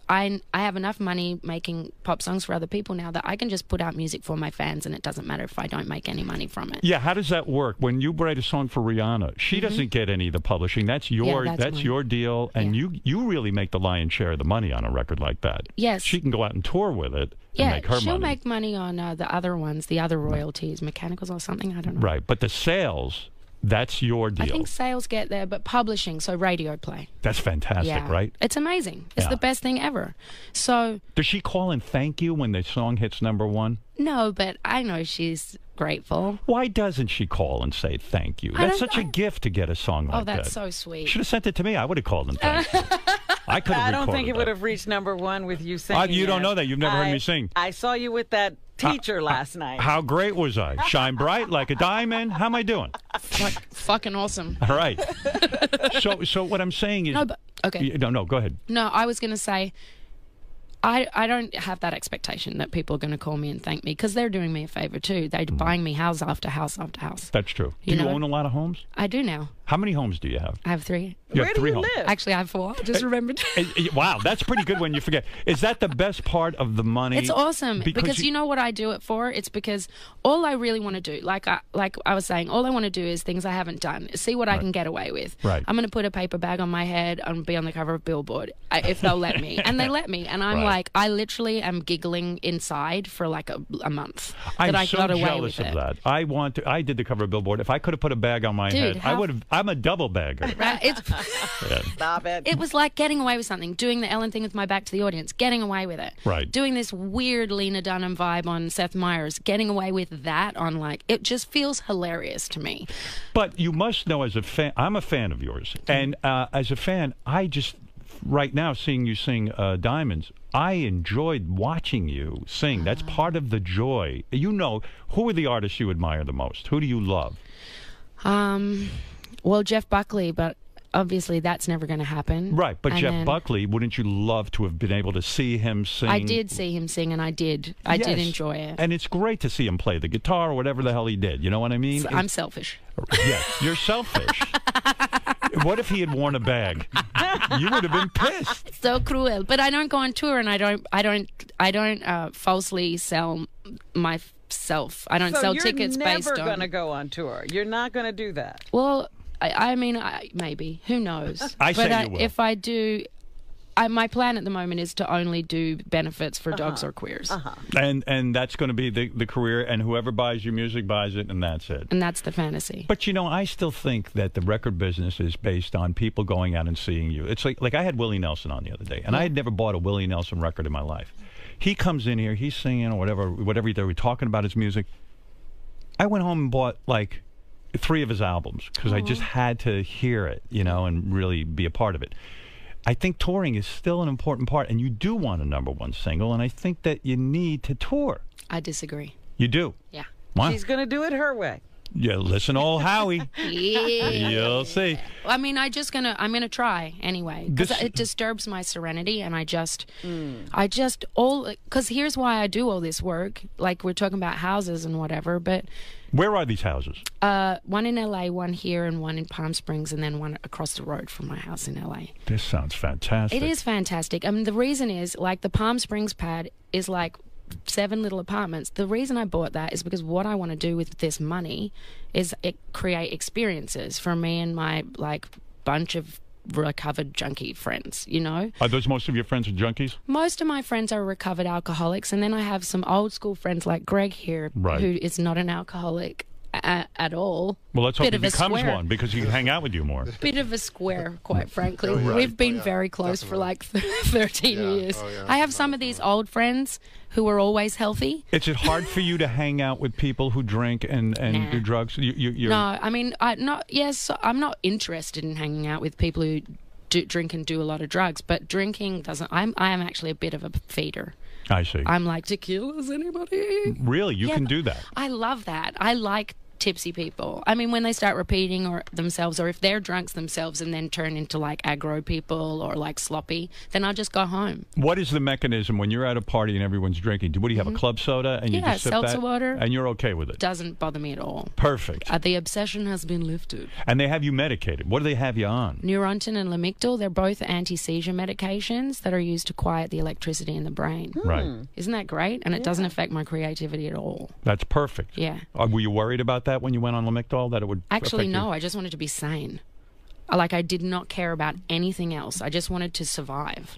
I I have enough money making pop songs for other people now that I can just put out music for my fans, and it doesn't matter if I don't make any money from it. Yeah, how does that work? When you write a song for Rihanna, she mm-hmm. doesn't get any of the publishing. That's your yeah, that's, that's your deal, and yeah. you you really make the lion's share of the money on a record like that. Yes. She can go out and tour with it yeah, and make her she'll money. make money on uh, the other ones, the other royalties, mechanicals or something, I don't know. Right, but the sales, that's your deal. I think sales get there, but publishing, so radio play. That's fantastic, yeah. right? It's amazing. It's Yeah. the best thing ever. So Does she call and thank you when the song hits number one? no, but I know she's grateful. Why doesn't she call and say thank you? I That's don't- such a I- gift to get a song like Oh, that's that. so sweet. Should have sent it to me. I would have called and thanked you. I could have I don't think recorded it would that. have reached number one with you singing. you don't it. know that. You've never heard I- me sing. I saw you with that teacher last night. How great was I? Shine bright like a diamond. How am I doing? Like, fucking awesome. All right. So, so what I'm saying is, No, but okay. Y- no, no, go ahead. No, I was going to say, I, I don't have that expectation that people are going to call me and thank me because they're doing me a favor too. They're buying me house after house after house. That's true. Do You you know- own a lot of homes? I do now. How many homes do you have? I have three. You Where have do three you homes. live? Actually, I have four. I just remembered. Eh, eh, Wow, that's pretty good when you forget. Is that the best part of the money? It's awesome Because because, you- you, know what I do it for? It's because all I really want to do, like I, like I was saying, all I want to do is things I haven't done. See what I can get away with. Right. I'm going to put a paper bag on my head and be on the cover of Billboard I, if they'll let me. And they let me. And I'm Right. like, I literally am giggling inside for like a, a month I'm that I so got away jealous with of it. that. I want to. I did the cover of Billboard. If I could have put a bag on my Dude, head, I how- would have. I'm a double bagger. Right? It's, Yeah. Stop it. it was like getting away with something, doing the Ellen thing with my back to the audience, getting away with it. Right. Doing this weird Lena Dunham vibe on Seth Meyers, getting away with that on like, it just feels hilarious to me. But you must know, as a fan, I'm a fan of yours, and uh, as a fan, I just right now seeing you sing uh, Diamonds. I enjoyed watching you sing. That's part of the joy. You know, who are the artists you admire the most? Who do you love? Um, well, Jeff Buckley, but obviously that's never going to happen. Right, but And Jeff then Buckley, wouldn't you love to have been able to see him sing? I did see him sing, and I did. I did Yes. enjoy it. And it's great to see him play the guitar or whatever the hell he did. You know what I mean? So I'm selfish. Yes, you're selfish. What if he had worn a bag? You would have been pissed. So cruel. But I don't go on tour, and I don't. I don't. I don't uh, falsely sell myself. I don't so sell you're tickets based never on. going to go on tour. You're not going to do that. Well, I, I mean, I, maybe. Who knows? I say but I, you will. if I do, I, my plan at the moment is to only do benefits for dogs or queers, Uh-huh. And and that's going to be the, the career, and whoever buys your music buys it, and that's it. and that's the fantasy. But you know, I still think that the record business is based on people going out and seeing you. It's like like I had Willie Nelson on the other day, and I had never bought a Willie Nelson record in my life. He comes in here, he's singing or whatever, whatever they were talking about his music. I went home and bought like three of his albums because I just had to hear it, you know, and really be a part of it. I think touring is still an important part, and you do want a number one single, and I think that you need to tour. I disagree. You do. Yeah. Wow. She's going to do it her way. Yeah, listen, old Howie. Yeah. You'll see. I mean, I just gonna. I'm gonna try anyway because This- it disturbs my serenity, and I just, I just all because here's why I do all this work. Like we're talking about houses and whatever, but Where are these houses? uh, one in L A, one here, and one in Palm Springs, and then one across the road from my house in L A. This sounds fantastic. It is fantastic. I mean, the reason is like the Palm Springs pad is like seven little apartments. The reason I bought that is because what I want to do with this money is it create experiences for me and my like bunch of recovered junkie friends, you know? Are those most of your friends are junkies? Most of my friends are recovered alcoholics, and then I have some old school friends like Greg here, Right. who is not an alcoholic a- at all. Well, let's hope Bit he of a becomes square. one because he can hang out with you more. Bit of a square, quite frankly. Oh, yeah. We've been Oh, yeah. very close for Definitely. like thirteen Yeah. years. Oh, yeah. I have some of these old friends who are always healthy. Is it hard for you to hang out with people who drink and, and Nah. do drugs? You, you, you're, No, I mean, I not. Yes, I'm not interested in hanging out with people who do, drink and do a lot of drugs. But drinking doesn't. I'm. I am actually a bit of a feeder. I see. I'm like tequila's anybody. Really? You Yeah, can but do that? I love that. I like tipsy people. I mean, when they start repeating or themselves, or if they're drunks themselves and then turn into like aggro people or like sloppy, then I'll just go home. What is the mechanism when you're at a party and everyone's drinking? What do you have, a club soda? And you Yeah, just sip seltzer that? water. And you're okay with it? Doesn't bother me at all. Perfect. Uh, the obsession has been lifted. And they have you medicated. What do they have you on? Neurontin and Lamictal, they're both anti-seizure medications that are used to quiet the electricity in the brain. Right. Isn't that great? And it doesn't affect my creativity at all. That's perfect. Yeah. Uh, were you worried about that when you went on Lamictal, that it would Actually, affect no. you? I just wanted to be sane. Like, I did not care about anything else. I just wanted to survive.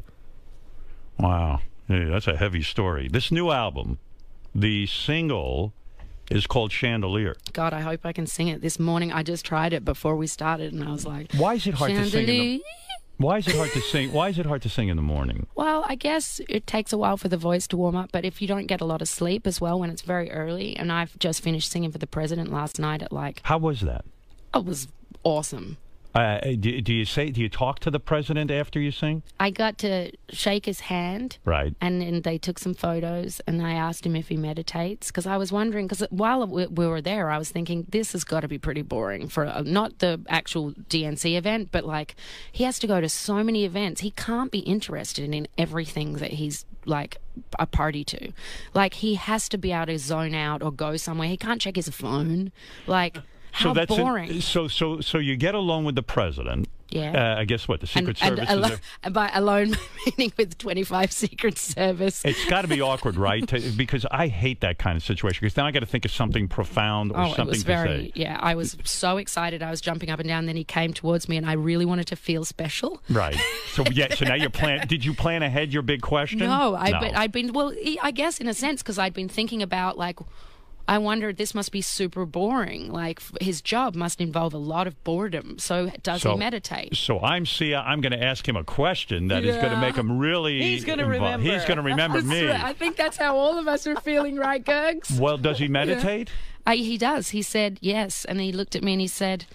Wow. Yeah, that's a heavy story. This new album, the single is called Chandelier. God, I hope I can sing it. This morning, I just tried it before we started, and I was like, Why is it hard to sing in the, Chandelier. Why is it hard to sing? Why is it hard to sing in the morning? Well, I guess it takes a while for the voice to warm up, but if you don't get a lot of sleep as well when it's very early, and I've just finished singing for the president last night at like, How was that? it was awesome. Uh, do, do you say? Do you talk to the president after you sing? I got to shake his hand. Right. And then they took some photos, and I asked him if he meditates, because I was wondering, because while we we were there, I was thinking, this has got to be pretty boring for uh, not the actual D N C event, but like, he has to go to so many events. He can't be interested in everything that he's like a party to. Like, he has to be able to zone out or go somewhere. He can't check his phone. Like, how so that's boring. A, so so so you get alone with the president. Yeah. Uh, I guess what the Secret and, Service and, is. alo- and by alone meaning with twenty-five Secret Service. It's got to be awkward, right? To, because I hate that kind of situation. Because now I got to think of something profound or Oh, something it was to very, say. yeah, I was so excited. I was jumping up and down. Then he came towards me, and I really wanted to feel special. Right. So yeah. So now you're plan. Did you plan ahead your big question? No, I, no. But I'd been, well, I guess in a sense, because I'd been thinking about, like, I wondered, this must be super boring. Like, f- his job must involve a lot of boredom. So does So- he meditate? So I'm Sia. I'm going to ask him a question that is going to Yeah. make him really. He's gonna involved. remember. He's going to remember me. I think that's how all of us are feeling, right, Gergs? Well, does he meditate? I, he does. He said yes. And he looked at me and he said,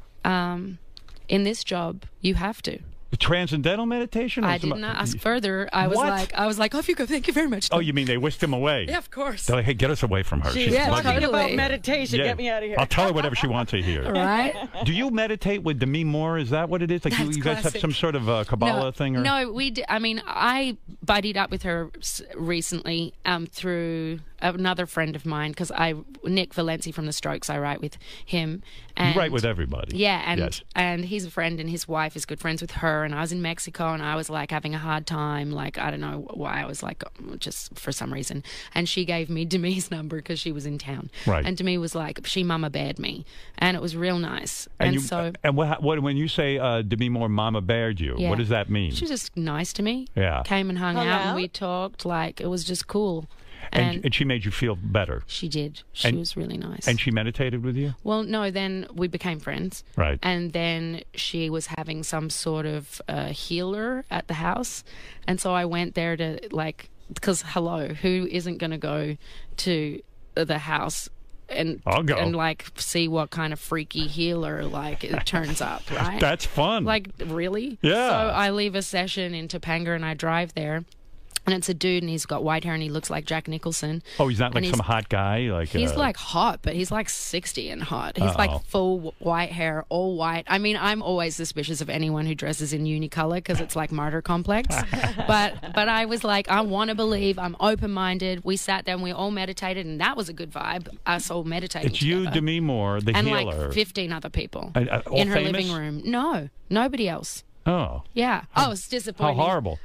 um, in this job, you have to. Transcendental meditation? Or I some- didn't ask further. I was What? like, I was like, off you go. Thank you very much. Oh, you mean they whisked him away? Yeah, of course. They're like, hey, get us away from her. She's Yeah, bugging talking us." about totally. meditation. Yeah. Get me out of here. I'll tell her whatever she wants to hear. Right? Do you meditate with Demi Moore? Is that what it is? Like you, That's you guys have classic. some sort of uh, Kabbalah no, thing? Or? No, we. D- I mean, I buddied up with her s- recently um, through another friend of mine, because I Nick Valenci from the Strokes. I write with him. And You write with everybody. Yeah, and Yes. and he's a friend, and his wife is good friends with her. And I was in Mexico, and I was like having a hard time. Like, I don't know why, I was like, just for some reason. And she gave me Demi's number because she was in town. Right. And Demi was like, she mama bared me, and it was real nice. And, And, you, so and what, what when you say uh, Demi Moore Mama bared you, Yeah. what does that mean? she was just nice to me. Yeah. Came and hung Hung out, out? and we talked. Like, it was just cool. and, And, and she made you feel better. she did. She and- was really nice. And she meditated with you? well, no, then we became friends. Right. And then she was having some sort of uh, healer at the house. And so I went there to, like, because, hello, who isn't going to go to the house and I'll go. and like see what kind of freaky healer like it turns up, right? That's fun. Like, really? Yeah. So I leave a session in Topanga and I drive there. And it's a dude, and he's got white hair, and he looks like Jack Nicholson. oh, he's not like and some he's- hot guy? Like He's uh, like hot, but he's like sixty and hot. He's Uh-oh. like full w- white hair, all white. I mean, I'm always suspicious of anyone who dresses in unicolor because it's like martyr complex. but but I was like, I want to believe. I'm open minded. We sat down, we all meditated, and that was a good vibe. Us all meditating. It's you, together. Demi Moore, the and healer. like fifteen other people Uh, uh, all in her famous? living room. No, nobody else. Oh, Yeah. Oh, it's how disappointing. horrible.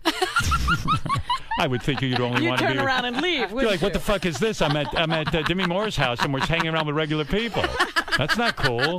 I would think you'd only You want to turn be. around and leave. You're like, what the fuck is this? I'm at I'm at uh, Demi Moore's house and we're just hanging around with regular people. That's not cool.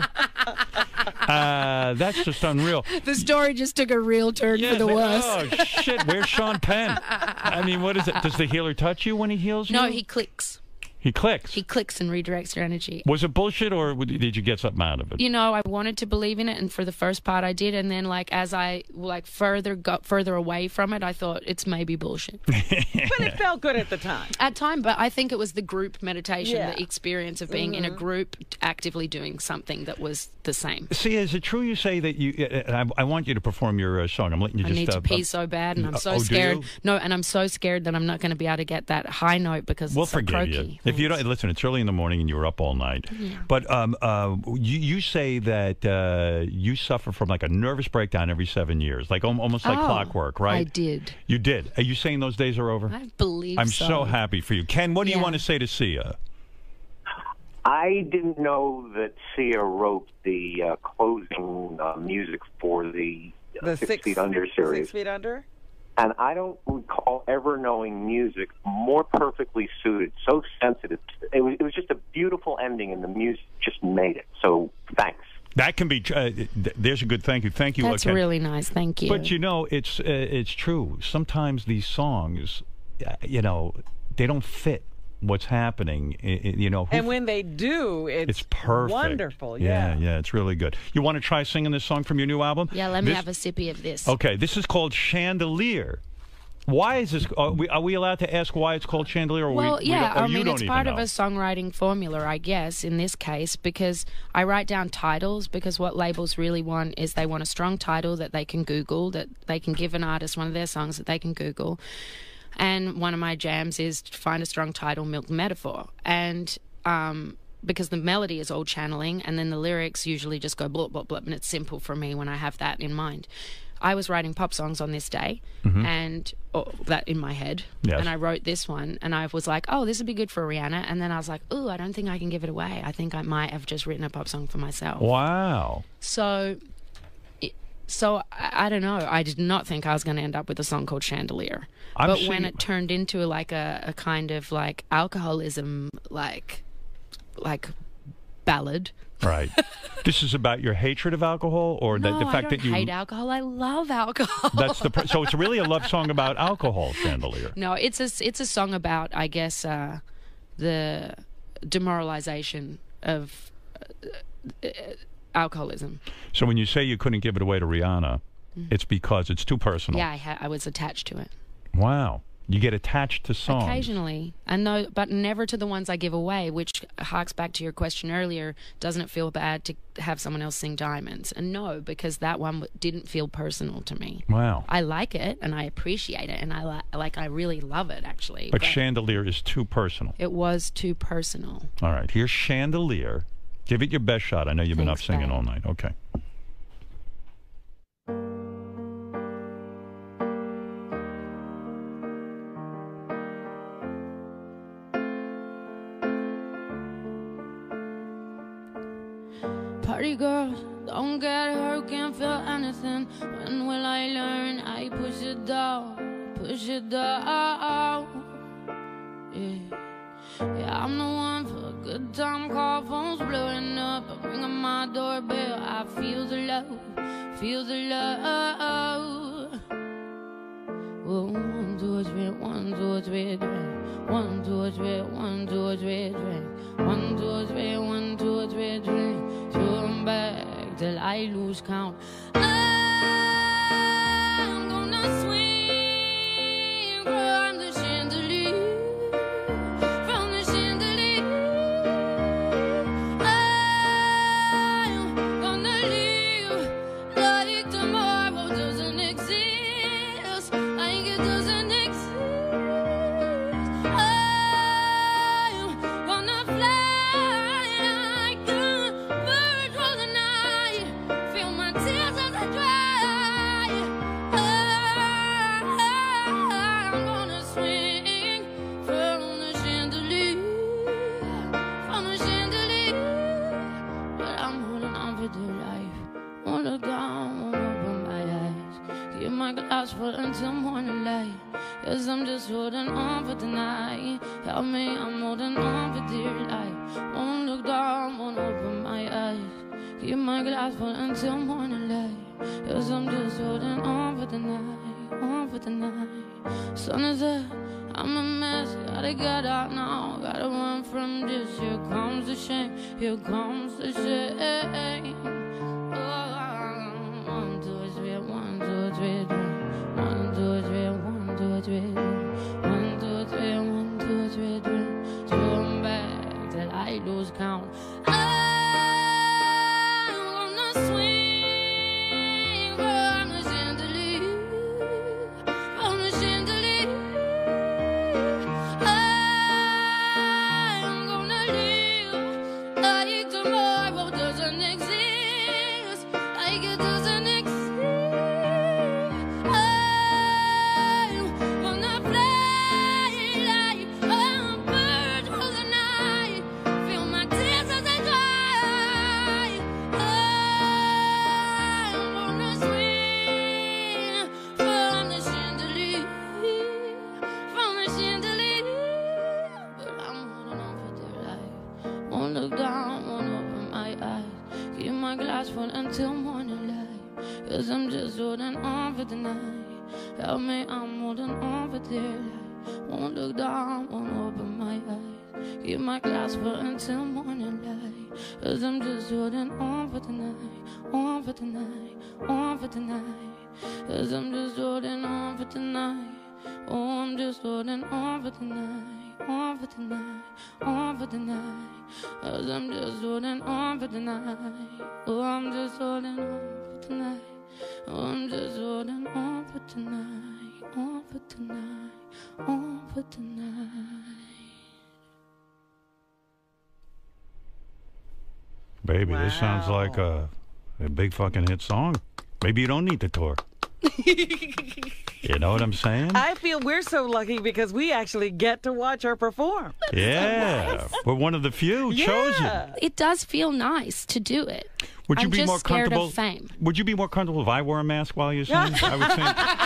Uh, that's just unreal. The story just took a real turn Yeah, for the they- worse. Oh shit! Where's Sean Penn? I mean, what is it? Does the healer touch you when he heals you? No, he clicks. he clicks. He clicks and redirects your energy. Was it bullshit or w- did you get something out of it? You know, I wanted to believe in it, and for the first part, I did. And then, like, as I like further got further away from it, I thought it's maybe bullshit But it felt good at the time. at time. But I think it was the group meditation, Yeah. the experience of being in a group, actively doing something that was the same. See, is it true you say that you? Uh, I, I want you to perform your uh, song. I'm letting you I just. need uh, to pee uh, so bad, and I'm uh, so oh, do scared. you? No, and I'm so scared that I'm not going to be able to get that high note because We'll it's so forgive croaky. you. If you If you don't listen, it's early in the morning and you were up all night. Yeah. But um, uh, you, you say that uh, you suffer from like a nervous breakdown every seven years, like al- almost like Oh, clockwork, right? I did. You did. Are you saying those days are over? I believe I'm so. so happy for you. Ken, what do you Yeah. want to say to Sia? I didn't know that Sia wrote the uh, closing uh, music for the, uh, The Six, six Feet Under series. Six Feet Under? And I don't recall ever knowing music more perfectly suited, so sensitive. It was, it was just a beautiful ending, and the music just made it. So thanks. That can be. Uh, th- there's a good thank you. Thank you. That's Ken. really nice. Thank you. But you know, it's uh, it's true. Sometimes these songs, uh, you know, they don't fit what's happening. I- I- you know, who And when they do, it's, it's perfect. wonderful. Yeah, Yeah. yeah, it's really good. You want to try singing this song from your new album? yeah, let me This- have a sippy of this. Okay, this is called Chandelier. Why is this? Are we, are we allowed to ask why it's called Chandelier? Or Well, we, we yeah, don't- or I you mean, don't it's even part know? of a songwriting formula, I guess, in this case, because I write down titles because what labels really want is they want a strong title that they can Google, that they can give an artist one of their songs that they can Google. And one of my jams is to find a strong title, Milk Metaphor. And um, because the melody is all channeling, and then the lyrics usually just go blop, blop, blop, and it's simple for me when I have that in mind. I was writing pop songs on this day, and or that in my head, Yes. and I wrote this one, and I was like, "Oh, this would be good for Rihanna." And then I was like, "Oh, I don't think I can give it away. I think I might have just written a pop song for myself." Wow. So, it- so I, I don't know. I did not think I was going to end up with a song called Chandelier, I'm but seeing- when it turned into like a, a kind of like alcoholism, like like ballad. Right. This is about your hatred of alcohol, or No, the, the fact I don't that you. hate alcohol. I love alcohol. That's the. Pr- so it's really a love song about alcohol, Chandelier. No, it's a it's a song about, I guess, uh, the demoralization of uh, uh, alcoholism. So when you say you couldn't give it away to Rihanna, it's because it's too personal. Yeah, I, ha- I was attached to it Wow. You get attached to songs. occasionally, and no, but never to the ones I give away. Which harks back to your question earlier: doesn't it feel bad to have someone else sing Diamonds? And no, because that one w- didn't feel personal to me. Wow. I like it and I appreciate it, and I li- like I really love it actually. But Chandelier is too personal. it was too personal. All right. Here's Chandelier. Give it your best shot. I know you've been Thanks, up singing babe. all night. Okay. Party girls, don't get hurt, can't feel anything. When will I learn? I push it down, push it down. Yeah, yeah, I'm the one for a good time call, phones blowing up. I'm ringing my doorbell, I feel the love, feel the love. Well, one, two, three, one, two, three, drink. One, two, three, one, two, three, drink. One, two, three, one, two, three, drink. Throw 'em back till I lose count. I'm gonna swing from the chandelier, from the chandelier. I'm gonna live like tomorrow doesn't exist, like it doesn't exist. I'm gonna fly like a bird through the night, feel my tears as I dry. I'm gonna swing from the chandelier, from the chandelier. But I'm holding on for dear life. Won't look down, won't open my eyes. Keep my glass full until morning light. Yes, I'm just holding on for tonight. Help me, I'm holding on for dear life. Won't look down, won't open my eyes. Keep my glass full until morning light. Yes, I'm just holding on for tonight, on for tonight. Sun is up, I'm a mess, gotta get out now. Gotta run from this, here comes the shame, here comes the shame. Oh, one, two, three, one, two, three, three. One, two, three, one, two, three, three. One, two, three, one, two, three, three. Throw 'em back till I lose count. I'm gonna swing from the chandelier, from the chandelier. I'm like it doesn't exist. I wanna fly like a bird through the night. Feel my tears as they dry. I wanna swing from the chandelier, from the chandelier. But I'm holding on for dear life. Won't look down, won't open my eyes. Keep my glass full until morning light. Cause I'm just holding on for the night. Help me, I'm holding on for dear life. Won't look down, won't open my eyes. Keep my glass full until morning light. Cause I'm just holding on for the night. On for the night, on for the night. Cause I'm just holding on for the night. Oh, I'm just holding on for the night. On for the night, on for the night. Cause I'm just holding on for the night. Oh, I'm just holding on for tonight. Oh, I'm just holding on for tonight. On for tonight, on for tonight. Baby, this sounds Wow. like a, a big fucking hit song. Maybe you don't need the tour. You know what I'm saying? I feel we're so lucky because we actually get to watch her perform. Yeah. We're one of the few chosen. Yeah. It does feel nice to do it. Would you I'm be just more scared comfortable? of fame. Would you be more comfortable if I wore a mask while you sang? I would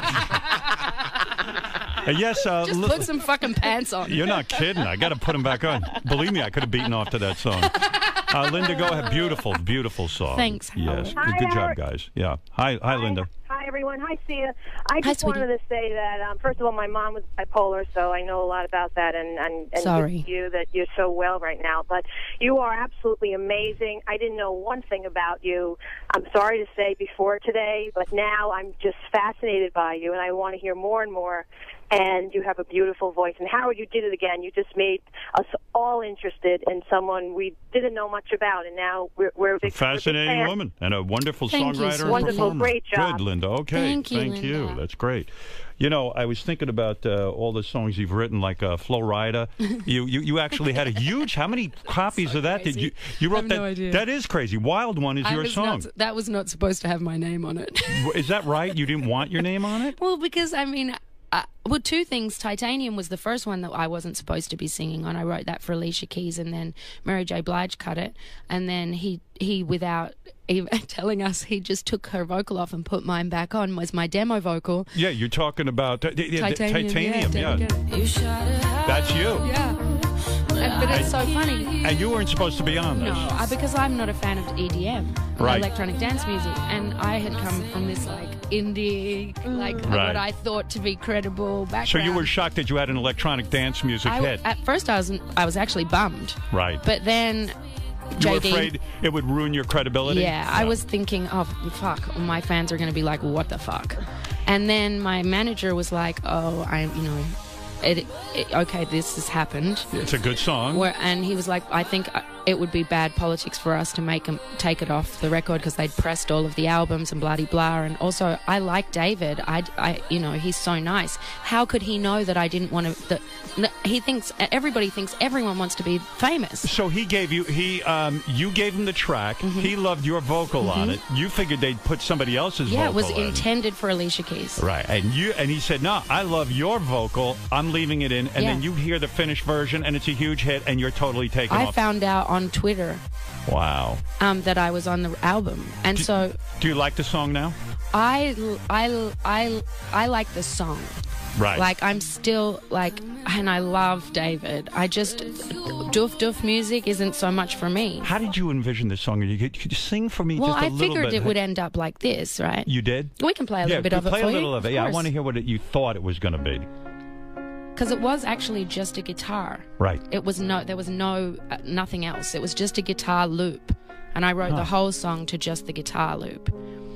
say. Uh, yes, uh, Just li- put some fucking pants on. You're not kidding. I got to put them back on. Believe me, I could have beaten off to that song. Uh, Linda, go ahead. Beautiful, beautiful song. Thanks, Howard. Yes. Hi, Good, good job, Howard. guys. Yeah. Hi, hi, Linda. Hi, everyone. Hi, Sia. I Hi, just wanted sweetie. to say that, um, first of all, my mom was bipolar, so I know a lot about that, and, and, and Sorry. with you that you're so well right now. But you are absolutely amazing. I didn't know one thing about you. I'm sorry to say before today, but now I'm just fascinated by you, and I want to hear more and more. And you have a beautiful voice. And Howard, you did it again. You just made us all interested in someone we didn't know much about, and now we're, we're a big, Fascinating we're a big fan. woman and a wonderful Thank you, songwriter sweetie. and Wonderful. performer. Great job. Good, Linda. Okay. Thank you, Linda. That's great. You know, I was thinking about uh, all the songs you've written, like uh, Flo Rida. you, you you actually had a huge. How many copies of that did you you I wrote? have that no idea. that is crazy. Wild One is I your was song. not, that was not supposed to have my name on it. Is that right? You didn't want your name on it? Well, because I mean, uh, well, two things. Titanium was the first one that I wasn't supposed to be singing on. I wrote that for Alicia Keys, and then Mary J. Blige cut it, and then he he without even telling us, he just took her vocal off and put mine back on. Was my demo vocal. Yeah, you're talking about uh, yeah, Titanium. titanium. yeah. Yeah, You shot it out. that's you. Yeah. And, but it's so funny. And you weren't supposed to be on this. No, I, because I'm not a fan of E D M, Right. electronic dance music, and I had come from this like indie, like Right. what I thought to be credible background. So you were shocked that you had an electronic dance music I, hit. At first, I was I was actually bummed, Right. but then You were J D, afraid it would ruin your credibility? yeah, I was thinking, oh fuck, my fans are going to be like, what the fuck? And then my manager was like, oh, I, you know, it, it, okay, this has happened. It's a good song. Where, and he was like, I think it would be bad politics for us to make him take it off the record because they'd pressed all of the albums and blah de blah. And also, I like David. I, I, you know, he's so nice. How could he know that I didn't want to? That no, he thinks everybody thinks everyone wants to be famous. So he gave you he um you gave him the track. Mm-hmm. He loved your vocal on it. You figured they'd put somebody else's Yeah, it vocal was in. intended for Alicia Keys. Right, and you and he said, "No, I love your vocal. I'm leaving it in." And Yeah. then you hear the finished version, and it's a huge hit, and you're totally taken I off. found out on Twitter Wow. um, that I was on the album, and so Do you like the song now? I, I, I, I like the song. Right. Like, I'm still, like, and I love David. I just, doof doof music isn't so much for me. How did you envision this song? You could, could you sing for me Well, just a I little figured bit? it would end up like this, right? You did? We can play a yeah, little bit of it play for a little you. of it. Yeah, I want to hear what it, you thought it was going to be. Because it was actually just a guitar. Right. It was no, there was no, uh, nothing else. It was just a guitar loop. And I wrote Huh. the whole song to just the guitar loop.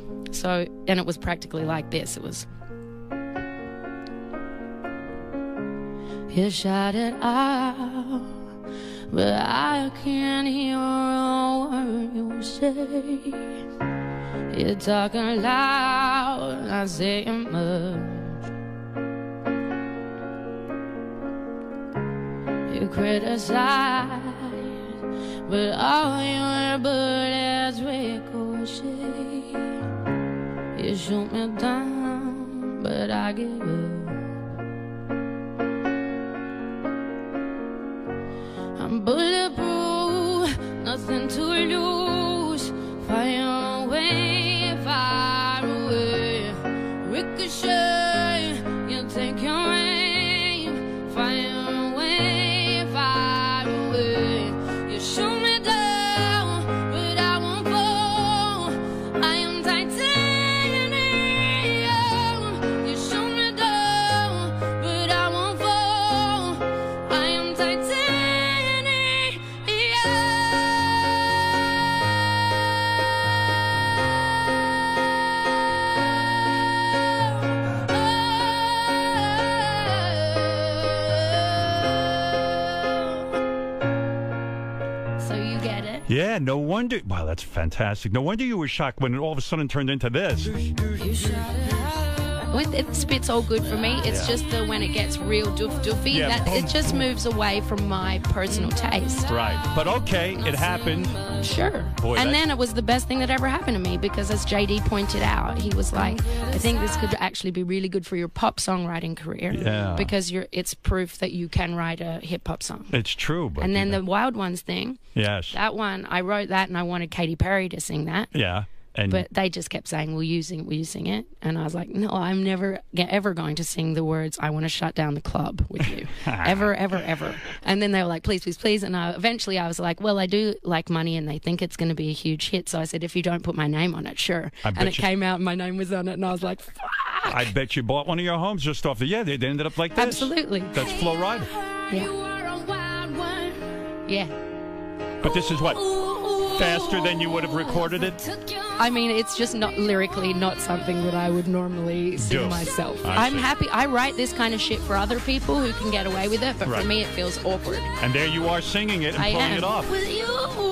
So, and it was practically like this. It was. You shot it out, but I can't hear a word you say. You're talking loud, not saying much. You criticize, but all your bullets ricochet. You shoot me down, but I give up. I'm bulletproof, nothing to lose. Fire away, fire away. Ricochet, you take your aim. Fire away, fire away. You shoot me down, but I won't fall. I am titanium. You shoot me down, but I won't fall. I am titanium. So you get it? Yeah, no wonder. Wow, that's fantastic. No wonder you were shocked when it all of a sudden turned into this. You shot it out. With it spits all good for me. It's just the when it gets real doof doofy, Yeah, that boom. it just moves away from my personal taste. Right. But okay, it happened. Sure. Boy, and that- then it was the best thing that ever happened to me because, as J D pointed out, he was like, "I think this could actually be really good for your pop songwriting career Yeah. because you're it's proof that you can write a hip hop song." It's true. But And then you the know, Wild Ones thing, yes. that one I wrote that and I wanted Katy Perry to sing that. Yeah. And But they just kept saying, "Will you sing it? Will you sing it?" And I was like, "No, I'm never ge- ever going to sing the words. I want to shut down the club with you, ever, ever, ever." And then they were like, "Please, please, please." And I, eventually, I was like, "Well, I do like Money, and they think it's going to be a huge hit." So I said, "If you don't put my name on it, sure." I bet And it you- came out, and my name was on it, and I was like, "Fuck!" I bet you bought one of your homes just off the. Yeah, they, they ended up like this. Absolutely. That's Flo Rida. Yeah. You are a wild one. Yeah. But this is what? Faster than you would have recorded it? Took your I mean, it's just not lyrically not something that I would normally sing Do. myself. I I'm see. happy. I write this kind of shit for other people who can get away with it, but Right. for me, it feels awkward. And there you are singing it and I pulling am. it off. with you.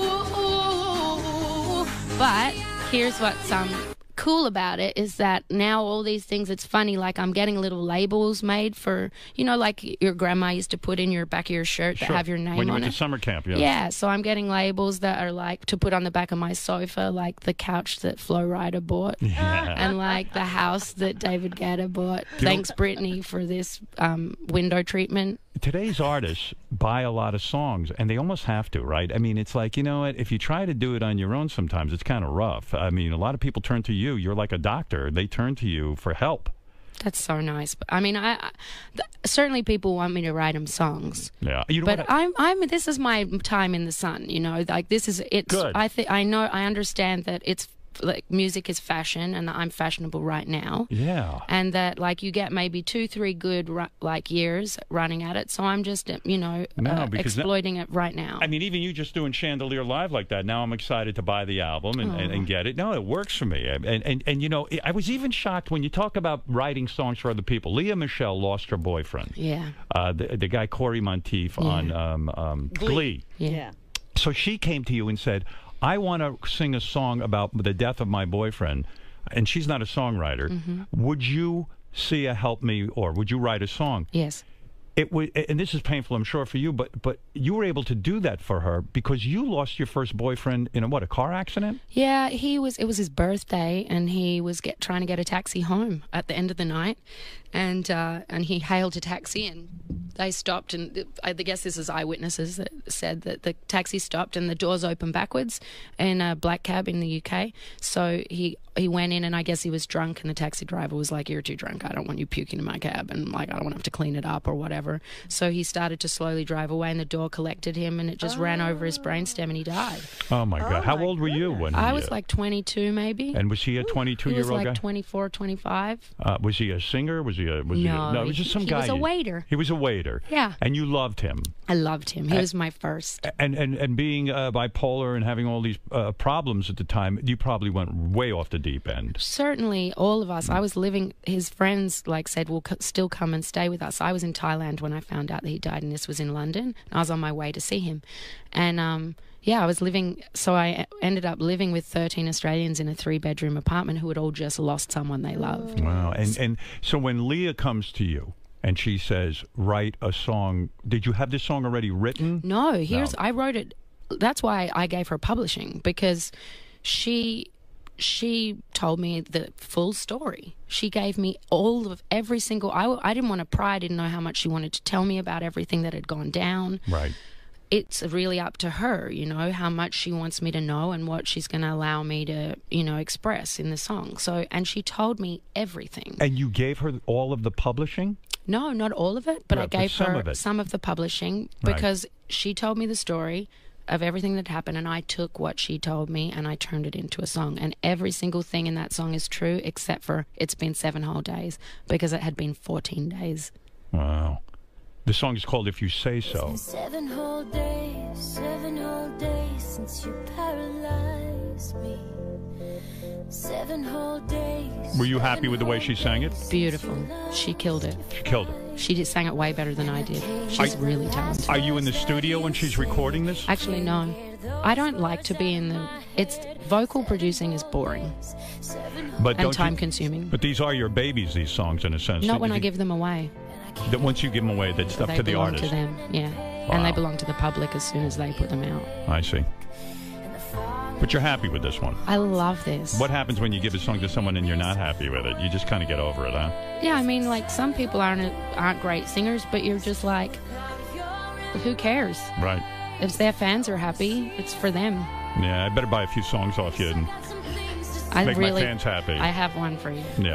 But here's what's um cool about it is that now all these things, it's funny, like I'm getting little labels made for, you know, like your grandma used to put in your back of your shirt that Sure. have your name When you on went it. to summer camp, yeah. Yeah, so I'm getting labels that are like to put on the back of my sofa, like the couch that Flo Rida bought, Yeah. and like the house that David Guetta bought. Thanks, Brittany, for this um, window treatment. Today's artists buy a lot of songs, and they almost have to, right? I mean, it's like, you know what? If you try to do it on your own sometimes, it's kind of rough. I mean, a lot of people turn to you. You're like a doctor. They turn to you for help. That's so nice. But, I mean, I, I th- certainly people want me to write them songs. Yeah. You know But what? I'm, I'm. This is my time in the sun. You know, like this is. It's. Good. I think I know. I understand that it's like music is fashion, and I'm fashionable right now. yeah. And that like you get maybe two, three good ru- like years running at it. So I'm just uh, you know No, uh, because that- exploiting it right now. I mean, even you just doing Chandelier Live like that, now I'm excited to buy the album and, and, and get it. No, it works for me. And, and, and, you know, I was even shocked when you talk about writing songs for other people. Leah Michelle lost her boyfriend. yeah. Uh, the, the guy Corey Monteith on um, um, Glee. Yeah. Yeah. So she came to you and said, I want to sing a song about the death of my boyfriend. And she's not a songwriter. Mm-hmm. Would you see a help me, or would you write a song? Yes. It was, and this is painful, I'm sure, for you, but but you were able to do that for her because you lost your first boyfriend in a what, a car accident? Yeah, he was. It was his birthday, and he was get, trying to get a taxi home at the end of the night, and uh, and he hailed a taxi, and they stopped, and I guess this is eyewitnesses that said that the taxi stopped and the doors opened backwards in a black cab in the U K. So he he went in, and I guess he was drunk, and the taxi driver was like, "You're too drunk. I don't want you puking in my cab, and like I don't want to have to clean it up or whatever." So he started to slowly drive away, and the door collected him, and it just ran over his brainstem, and he died. Oh my God! How my old were you when I he, was uh, like twenty-two, maybe. And was he a twenty-two He year was old like guy? twenty-four, twenty-five. Uh, was he a singer? Was he a was he a, No, no? It was just he- some he guy. was a you- waiter. He was a waiter. Yeah. And you loved him. I loved him. He was my first. And and and being uh, bipolar and having all these uh, problems at the time, you probably went way off the deep end. Certainly, all of us. I was living. His friends like said, "Will c- still come and stay with us." I was in Thailand when I found out that he died, and this was in London. And I was on my way to see him, and um, yeah, I was living. So I ended up living with thirteen Australians in a three-bedroom apartment who had all just lost someone they loved. Wow. And and so when Leah comes to you and she says, "Write a song," did you have this song already written? No, here's No. I wrote it. That's why I gave her publishing, because she she told me the full story. She gave me all of every single. I, I didn't want to pry. I didn't know how much she wanted to tell me about everything that had gone down. Right. It's really up to her, you know, how much she wants me to know and what she's going to allow me to, you know, express in the song. So, and she told me everything. And you gave her all of the publishing? No, not all of it, but Right, I but gave some her of it. some of the publishing Right. because she told me the story of everything that happened, and I took what she told me and I turned it into a song. And every single thing in that song is true, except for it's been seven whole days, because it had been fourteen days. Wow. The song is called If You Say So. Seven whole days, seven whole days since you paralyzed me. Seven whole days. Were you happy with the way she sang it? Beautiful. She killed it. She killed it. She just sang it way better than I did. She's really talented. Are you in the studio when she's recording this? Actually, no. I don't like to be in the... It's vocal producing is boring But and don't you- time-consuming. But these are your babies, these songs, in a sense. Not when You- I give them away. That once you give them away, that's up They to the belong artist. to them, yeah. Wow. And they belong to the public as soon as they put them out. I see. But you're happy with this one. I love this. What happens when you give a song to someone and you're not happy with it? You just kind of get over it, huh? Yeah, I mean, like, some people aren't aren't great singers, but you're just like, who cares? Right. If their fans are happy, it's for them. Yeah, I better buy a few songs off you and I make really, my fans happy. I have one for you. Yeah.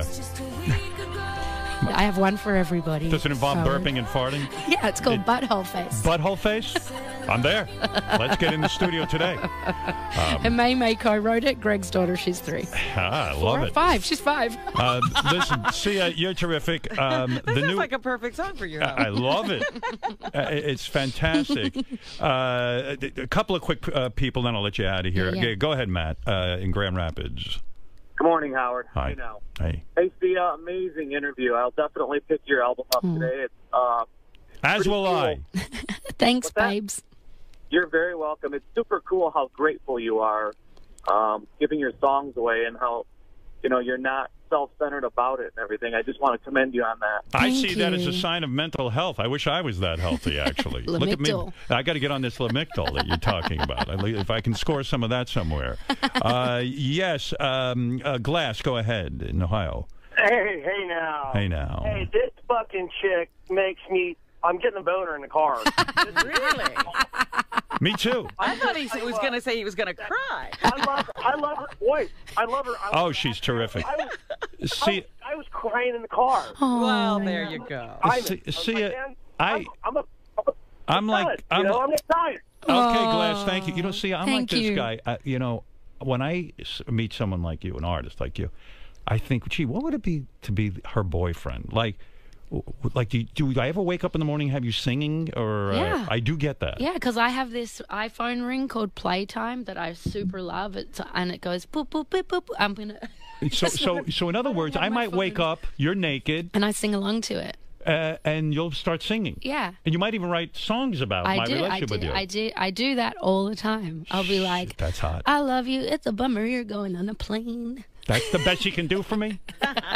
I have one for everybody. Does it involve So- burping and farting? Yeah, it's called It- Butthole Face. Butthole face? I'm there. Let's get in the studio today. and May May co-wrote it. Greg's daughter, she's three. Ah, I Four love or it. five. She's five. Uh, listen, Sia, you're terrific. Um, the Sounds new. like a perfect song for your house. I love it. Uh, it's fantastic. Uh, a couple of quick uh, people, then I'll let you out of here. Yeah. Okay, go ahead, Matt, uh, in Grand Rapids. Good morning, Howard. Hi. Hey now. Hey. Hey, the uh, amazing interview. I'll definitely pick your album up Hmm. today. It's, uh, As pretty will cool. I. Thanks, What's that? babes. You're very welcome. It's super cool how grateful you are um, giving your songs away and how, you know, you're not self-centered about it and everything. I just want to commend you on that. I Thank see that as a you. sign of mental health. I wish I was that healthy, actually. Look at me. Lamictal. I got to get on this Lamictal that you're talking about. I- If I can score some of that somewhere. Uh, yes, um, uh, Glass, go ahead, in Ohio. Hey, hey now. Hey now. Hey, this fucking chick makes me. I'm getting a boner in the car. Really? Me too. I thought he was going to say he was going to cry. I love her. I love her voice. I love her. I Oh, love she's her. terrific. I was, I See, was, I was crying in the car. Well, there you go. I, see, I was see like, it. man, I, I'm, I'm a. I'm, a I'm like, stud, I'm, you know, I'm excited. okay, Glass, thank you. You know, see, I'm like Thank this you. guy. Uh, you know, when I s- meet someone like you, an artist like you, I think, gee, what would it be to be her boyfriend? Like, w- w- like, do, you, do I ever wake up in the morning and have you singing? Or uh, Yeah. I do get that. Yeah, because I have this iPhone ring called Playtime that I super love. It's, and it goes boop, boop, boop, boop. I'm going to. So, so, so in other words, I might wake up, you're naked, And I sing along to it. uh, and you'll start singing. Yeah. And you might even write songs about I my do. I relationship do. with you. I do. I do that all the time. I'll be like, That's hot. I love you. It's a bummer you're going on a plane. That's the best you can do for me?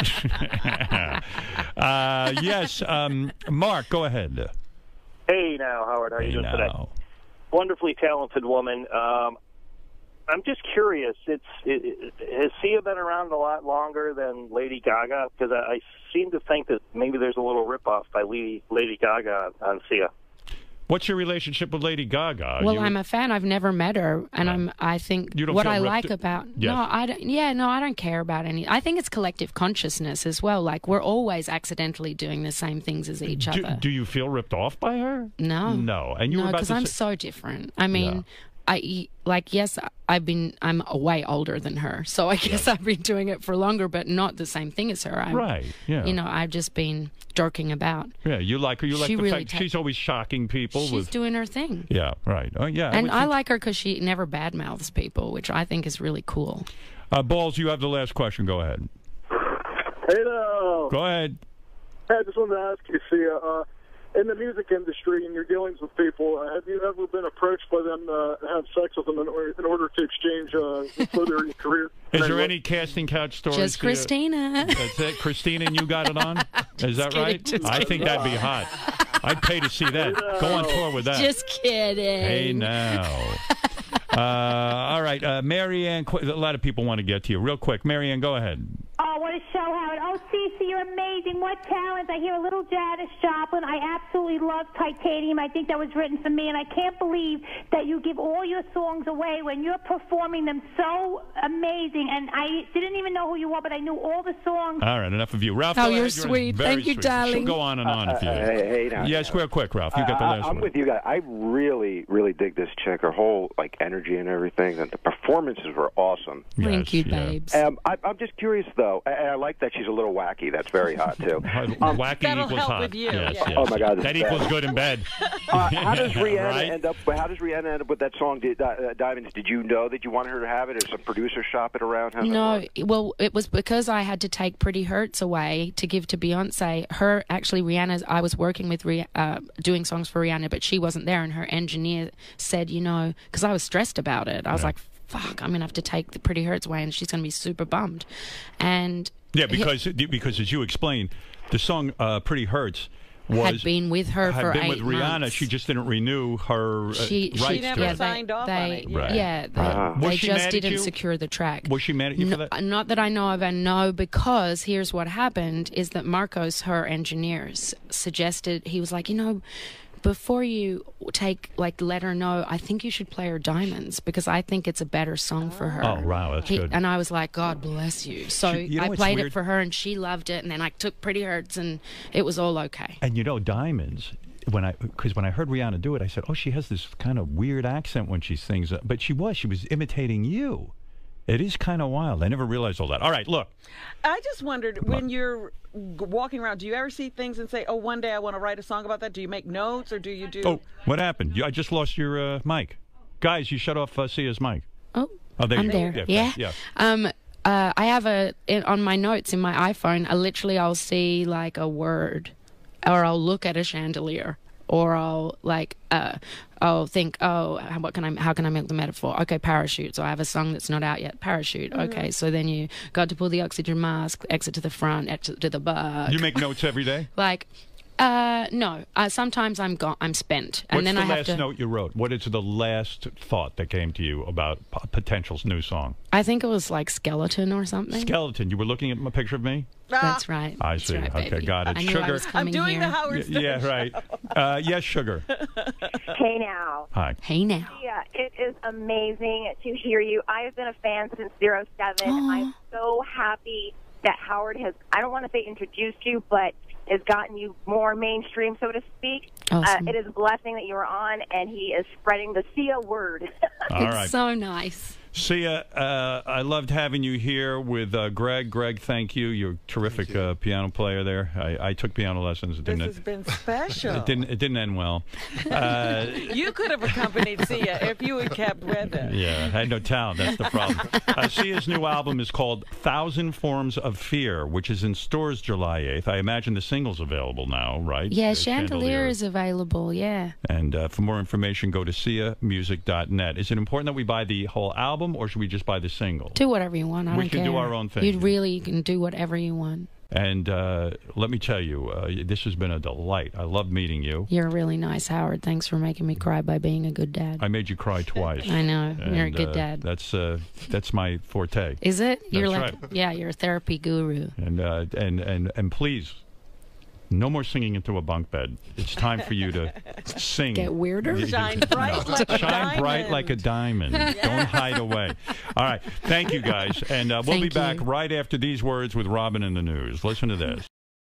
uh, yes. Um, Mark, go ahead. Hey now, Howard. How are Hey, you doing now. today? Wonderfully talented woman. Um, I'm just curious. It's it, it, has Sia been around a lot longer than Lady Gaga? Because I, I seem to think that maybe there's a little ripoff by Lady Lady Gaga on, on Sia. What's your relationship with Lady Gaga? Well, You- I'm a fan. I've never met her, and I'm. I think You don't what feel I ripped- like about Yes. no, I don't. Yeah, no, I don't care about any. I think it's collective consciousness as well. Like we're always accidentally doing the same things as each do, other. do you feel ripped off by her? No, No. And you no, were about because to I'm say- so different. I mean, I like yes, I've been. I'm way older than her, so I guess I've been doing it for longer, but not the same thing as her. I'm, Right, yeah. You know, I've just been dorking about. Yeah, you like her. You like She the really fact ta- she's always shocking people She's with. doing her thing. Yeah, right. Oh, yeah. And would I think- like her because she never badmouths people, which I think is really cool. Uh, Balls, you have the last question. Go ahead. Hey, now. Go ahead. I just wanted to ask you, Sia, uh, in the music industry and your dealings with people, uh, have you ever been approached by them uh, to have sex with them in order, in order to exchange uh, further your career? Is there Anyway. any casting couch stories? Just to you? Christina. That's it, Christina, and you got it on. Is that kidding, right? just I kidding. think that'd be hot. I'd pay to see that. Go on tour with that. Just kidding. Hey now. Uh, all right, uh, Marianne, qu- a lot of people want to get to you. Real quick, Marianne, go ahead. Oh, what a show, Howard. Oh, Cece, you're amazing. What talent. I hear a little Janis Joplin. I absolutely love Titanium. I think that was written for me, and I can't believe that you give all your songs away when you're performing them so amazing. And I didn't even know who you were, but I knew all the songs. All right, enough of you. Ralph, Oh, go you're ahead. sweet. very Thank you, sweet. darling. She'll go on and on if you. Uh, hey, hey, now, yes, real quick, Ralph. You got the Uh, last I'm one. with you guys. I really, really dig this chick. Her whole like energy and everything, and the performances were awesome. Thank you, Yes, yeah. babes. Um, I, I'm just curious though, and I like that she's a little wacky. That's very hot too. Um, Wacky that'll equals help hot. with you, Yes, yeah. yes. Oh, my God, That it's bad. equals good in bed. uh, how does Rihanna Right? end up? How does Rihanna end up with that song? Did, uh, Diamonds? Did you know that you wanted her to have it, or some producer shop it around? How's that No, work? well, it was because I had to take Pretty Hurts away to give to Beyonce. Her, actually, Rihanna's, I was working with, Rih- uh, doing songs for Rihanna, but she wasn't there, and her engineer said, you know, because I was stressed about it. I was Yeah. like, fuck, I'm going to have to take the Pretty Hurts away, and she's going to be super bummed. And Yeah, because because as you explained, the song uh, "Pretty Hurts" was had been with her had for been eight with Rihanna. months. She just didn't renew her uh, She, rights she, She never to yeah, it. signed they, off they, on it, yeah. Right. Yeah, they, Uh-huh. they Was she just mad at didn't you? secure the track. Was she mad at you no, for that? Not that I know of, and no, because here's what happened: is that Marcos, her engineers, suggested he was like, you know, before you take like let her know, I think you should play her Diamonds because I think it's a better song for her. Oh, wow, that's He- good. And I was like, God bless you. So She- you know I what's played weird? it for her, and she loved it. And then I took Pretty Hurts, and it was all okay. And you know, Diamonds. When I, because when I heard Rihanna do it, I said, "Oh, she has this kind of weird accent when she sings." But she was, she was imitating you. It is kind of wild. I never realized all that. All right, look. I just wondered when you're g- walking around, do you ever see things and say, "Oh, one day I want to write a song about that"? Do you make notes, or do you do? Oh, what happened? You, I just lost your uh, mic, guys. You shut off uh, Sia's mic. Oh, Oh, there I'm you go. there. Yeah, Yeah. yeah. Um, uh, I have a in, on my notes in my iPhone. I literally I'll see like a word, or I'll look at a chandelier, or I'll like uh, I'll think, oh, how- what can I how can I make the metaphor? Okay, parachute. So I have a song that's not out yet. Parachute. Mm-hmm. Okay, so then you got to pull the oxygen mask, exit to the front, exit to the back. You make notes every day. like. Uh, no. Uh, sometimes I'm gone. I'm spent, and What's then the I have last to. note you wrote? What is the last thought that came to you about p- potential new song? I think it was like skeleton or something. Skeleton. You were looking at my picture of me. That's right. I That's see. right, Okay, baby. got it. I knew Sugar. I was I'm coming doing here. the Howard Y- Stern. yeah, right. Uh, yes, Sugar. Hey now. Hi. Hey now. Yeah, it is amazing to hear you. I have been a fan since zero seven. Aw. I'm so happy that Howard has, I don't want to say introduced you, but has gotten you more mainstream, so to speak. Awesome. Uh, it is a blessing that you are on, and he is spreading the Sia word. All It's right. so nice. Sia, uh, I loved having you here with uh, Greg. Greg, thank you. You're a terrific uh, piano player there. I, I took piano lessons. It This didn't. has been special. It didn't. It didn't end well. Uh, You could have accompanied Sia if you had kept with it. yeah, I had no talent. That's the problem. Uh, Sia's new album is called Thousand Forms of Fear, which is in stores July eighth. I imagine the single's available now, right? Yeah, Uh, Chandelier is available. Yeah. And uh, for more information, go to sia music dot net. Is it important that we buy the whole album, or should we just buy the single? Do whatever you want. I We don't can care. do our own thing. You really can do whatever you want. And uh, let me tell you, uh, this has been a delight. I love meeting you. You're really nice, Howard. Thanks for making me cry by being a good dad. I made you cry twice. I know. You're a And, good uh, dad. That's uh, that's my forte. Is it? You're That's like, right. yeah, you're a therapy guru. And uh, and and and please, no more singing into a bunk bed. It's time for you to sing. Get weirder? Y- y- Shine no. bright like a Shine bright diamond. like a diamond. Don't hide away. All right. Thank you, guys. And uh, we'll be Thank back you. right after these words with Robin in the news. Listen to this.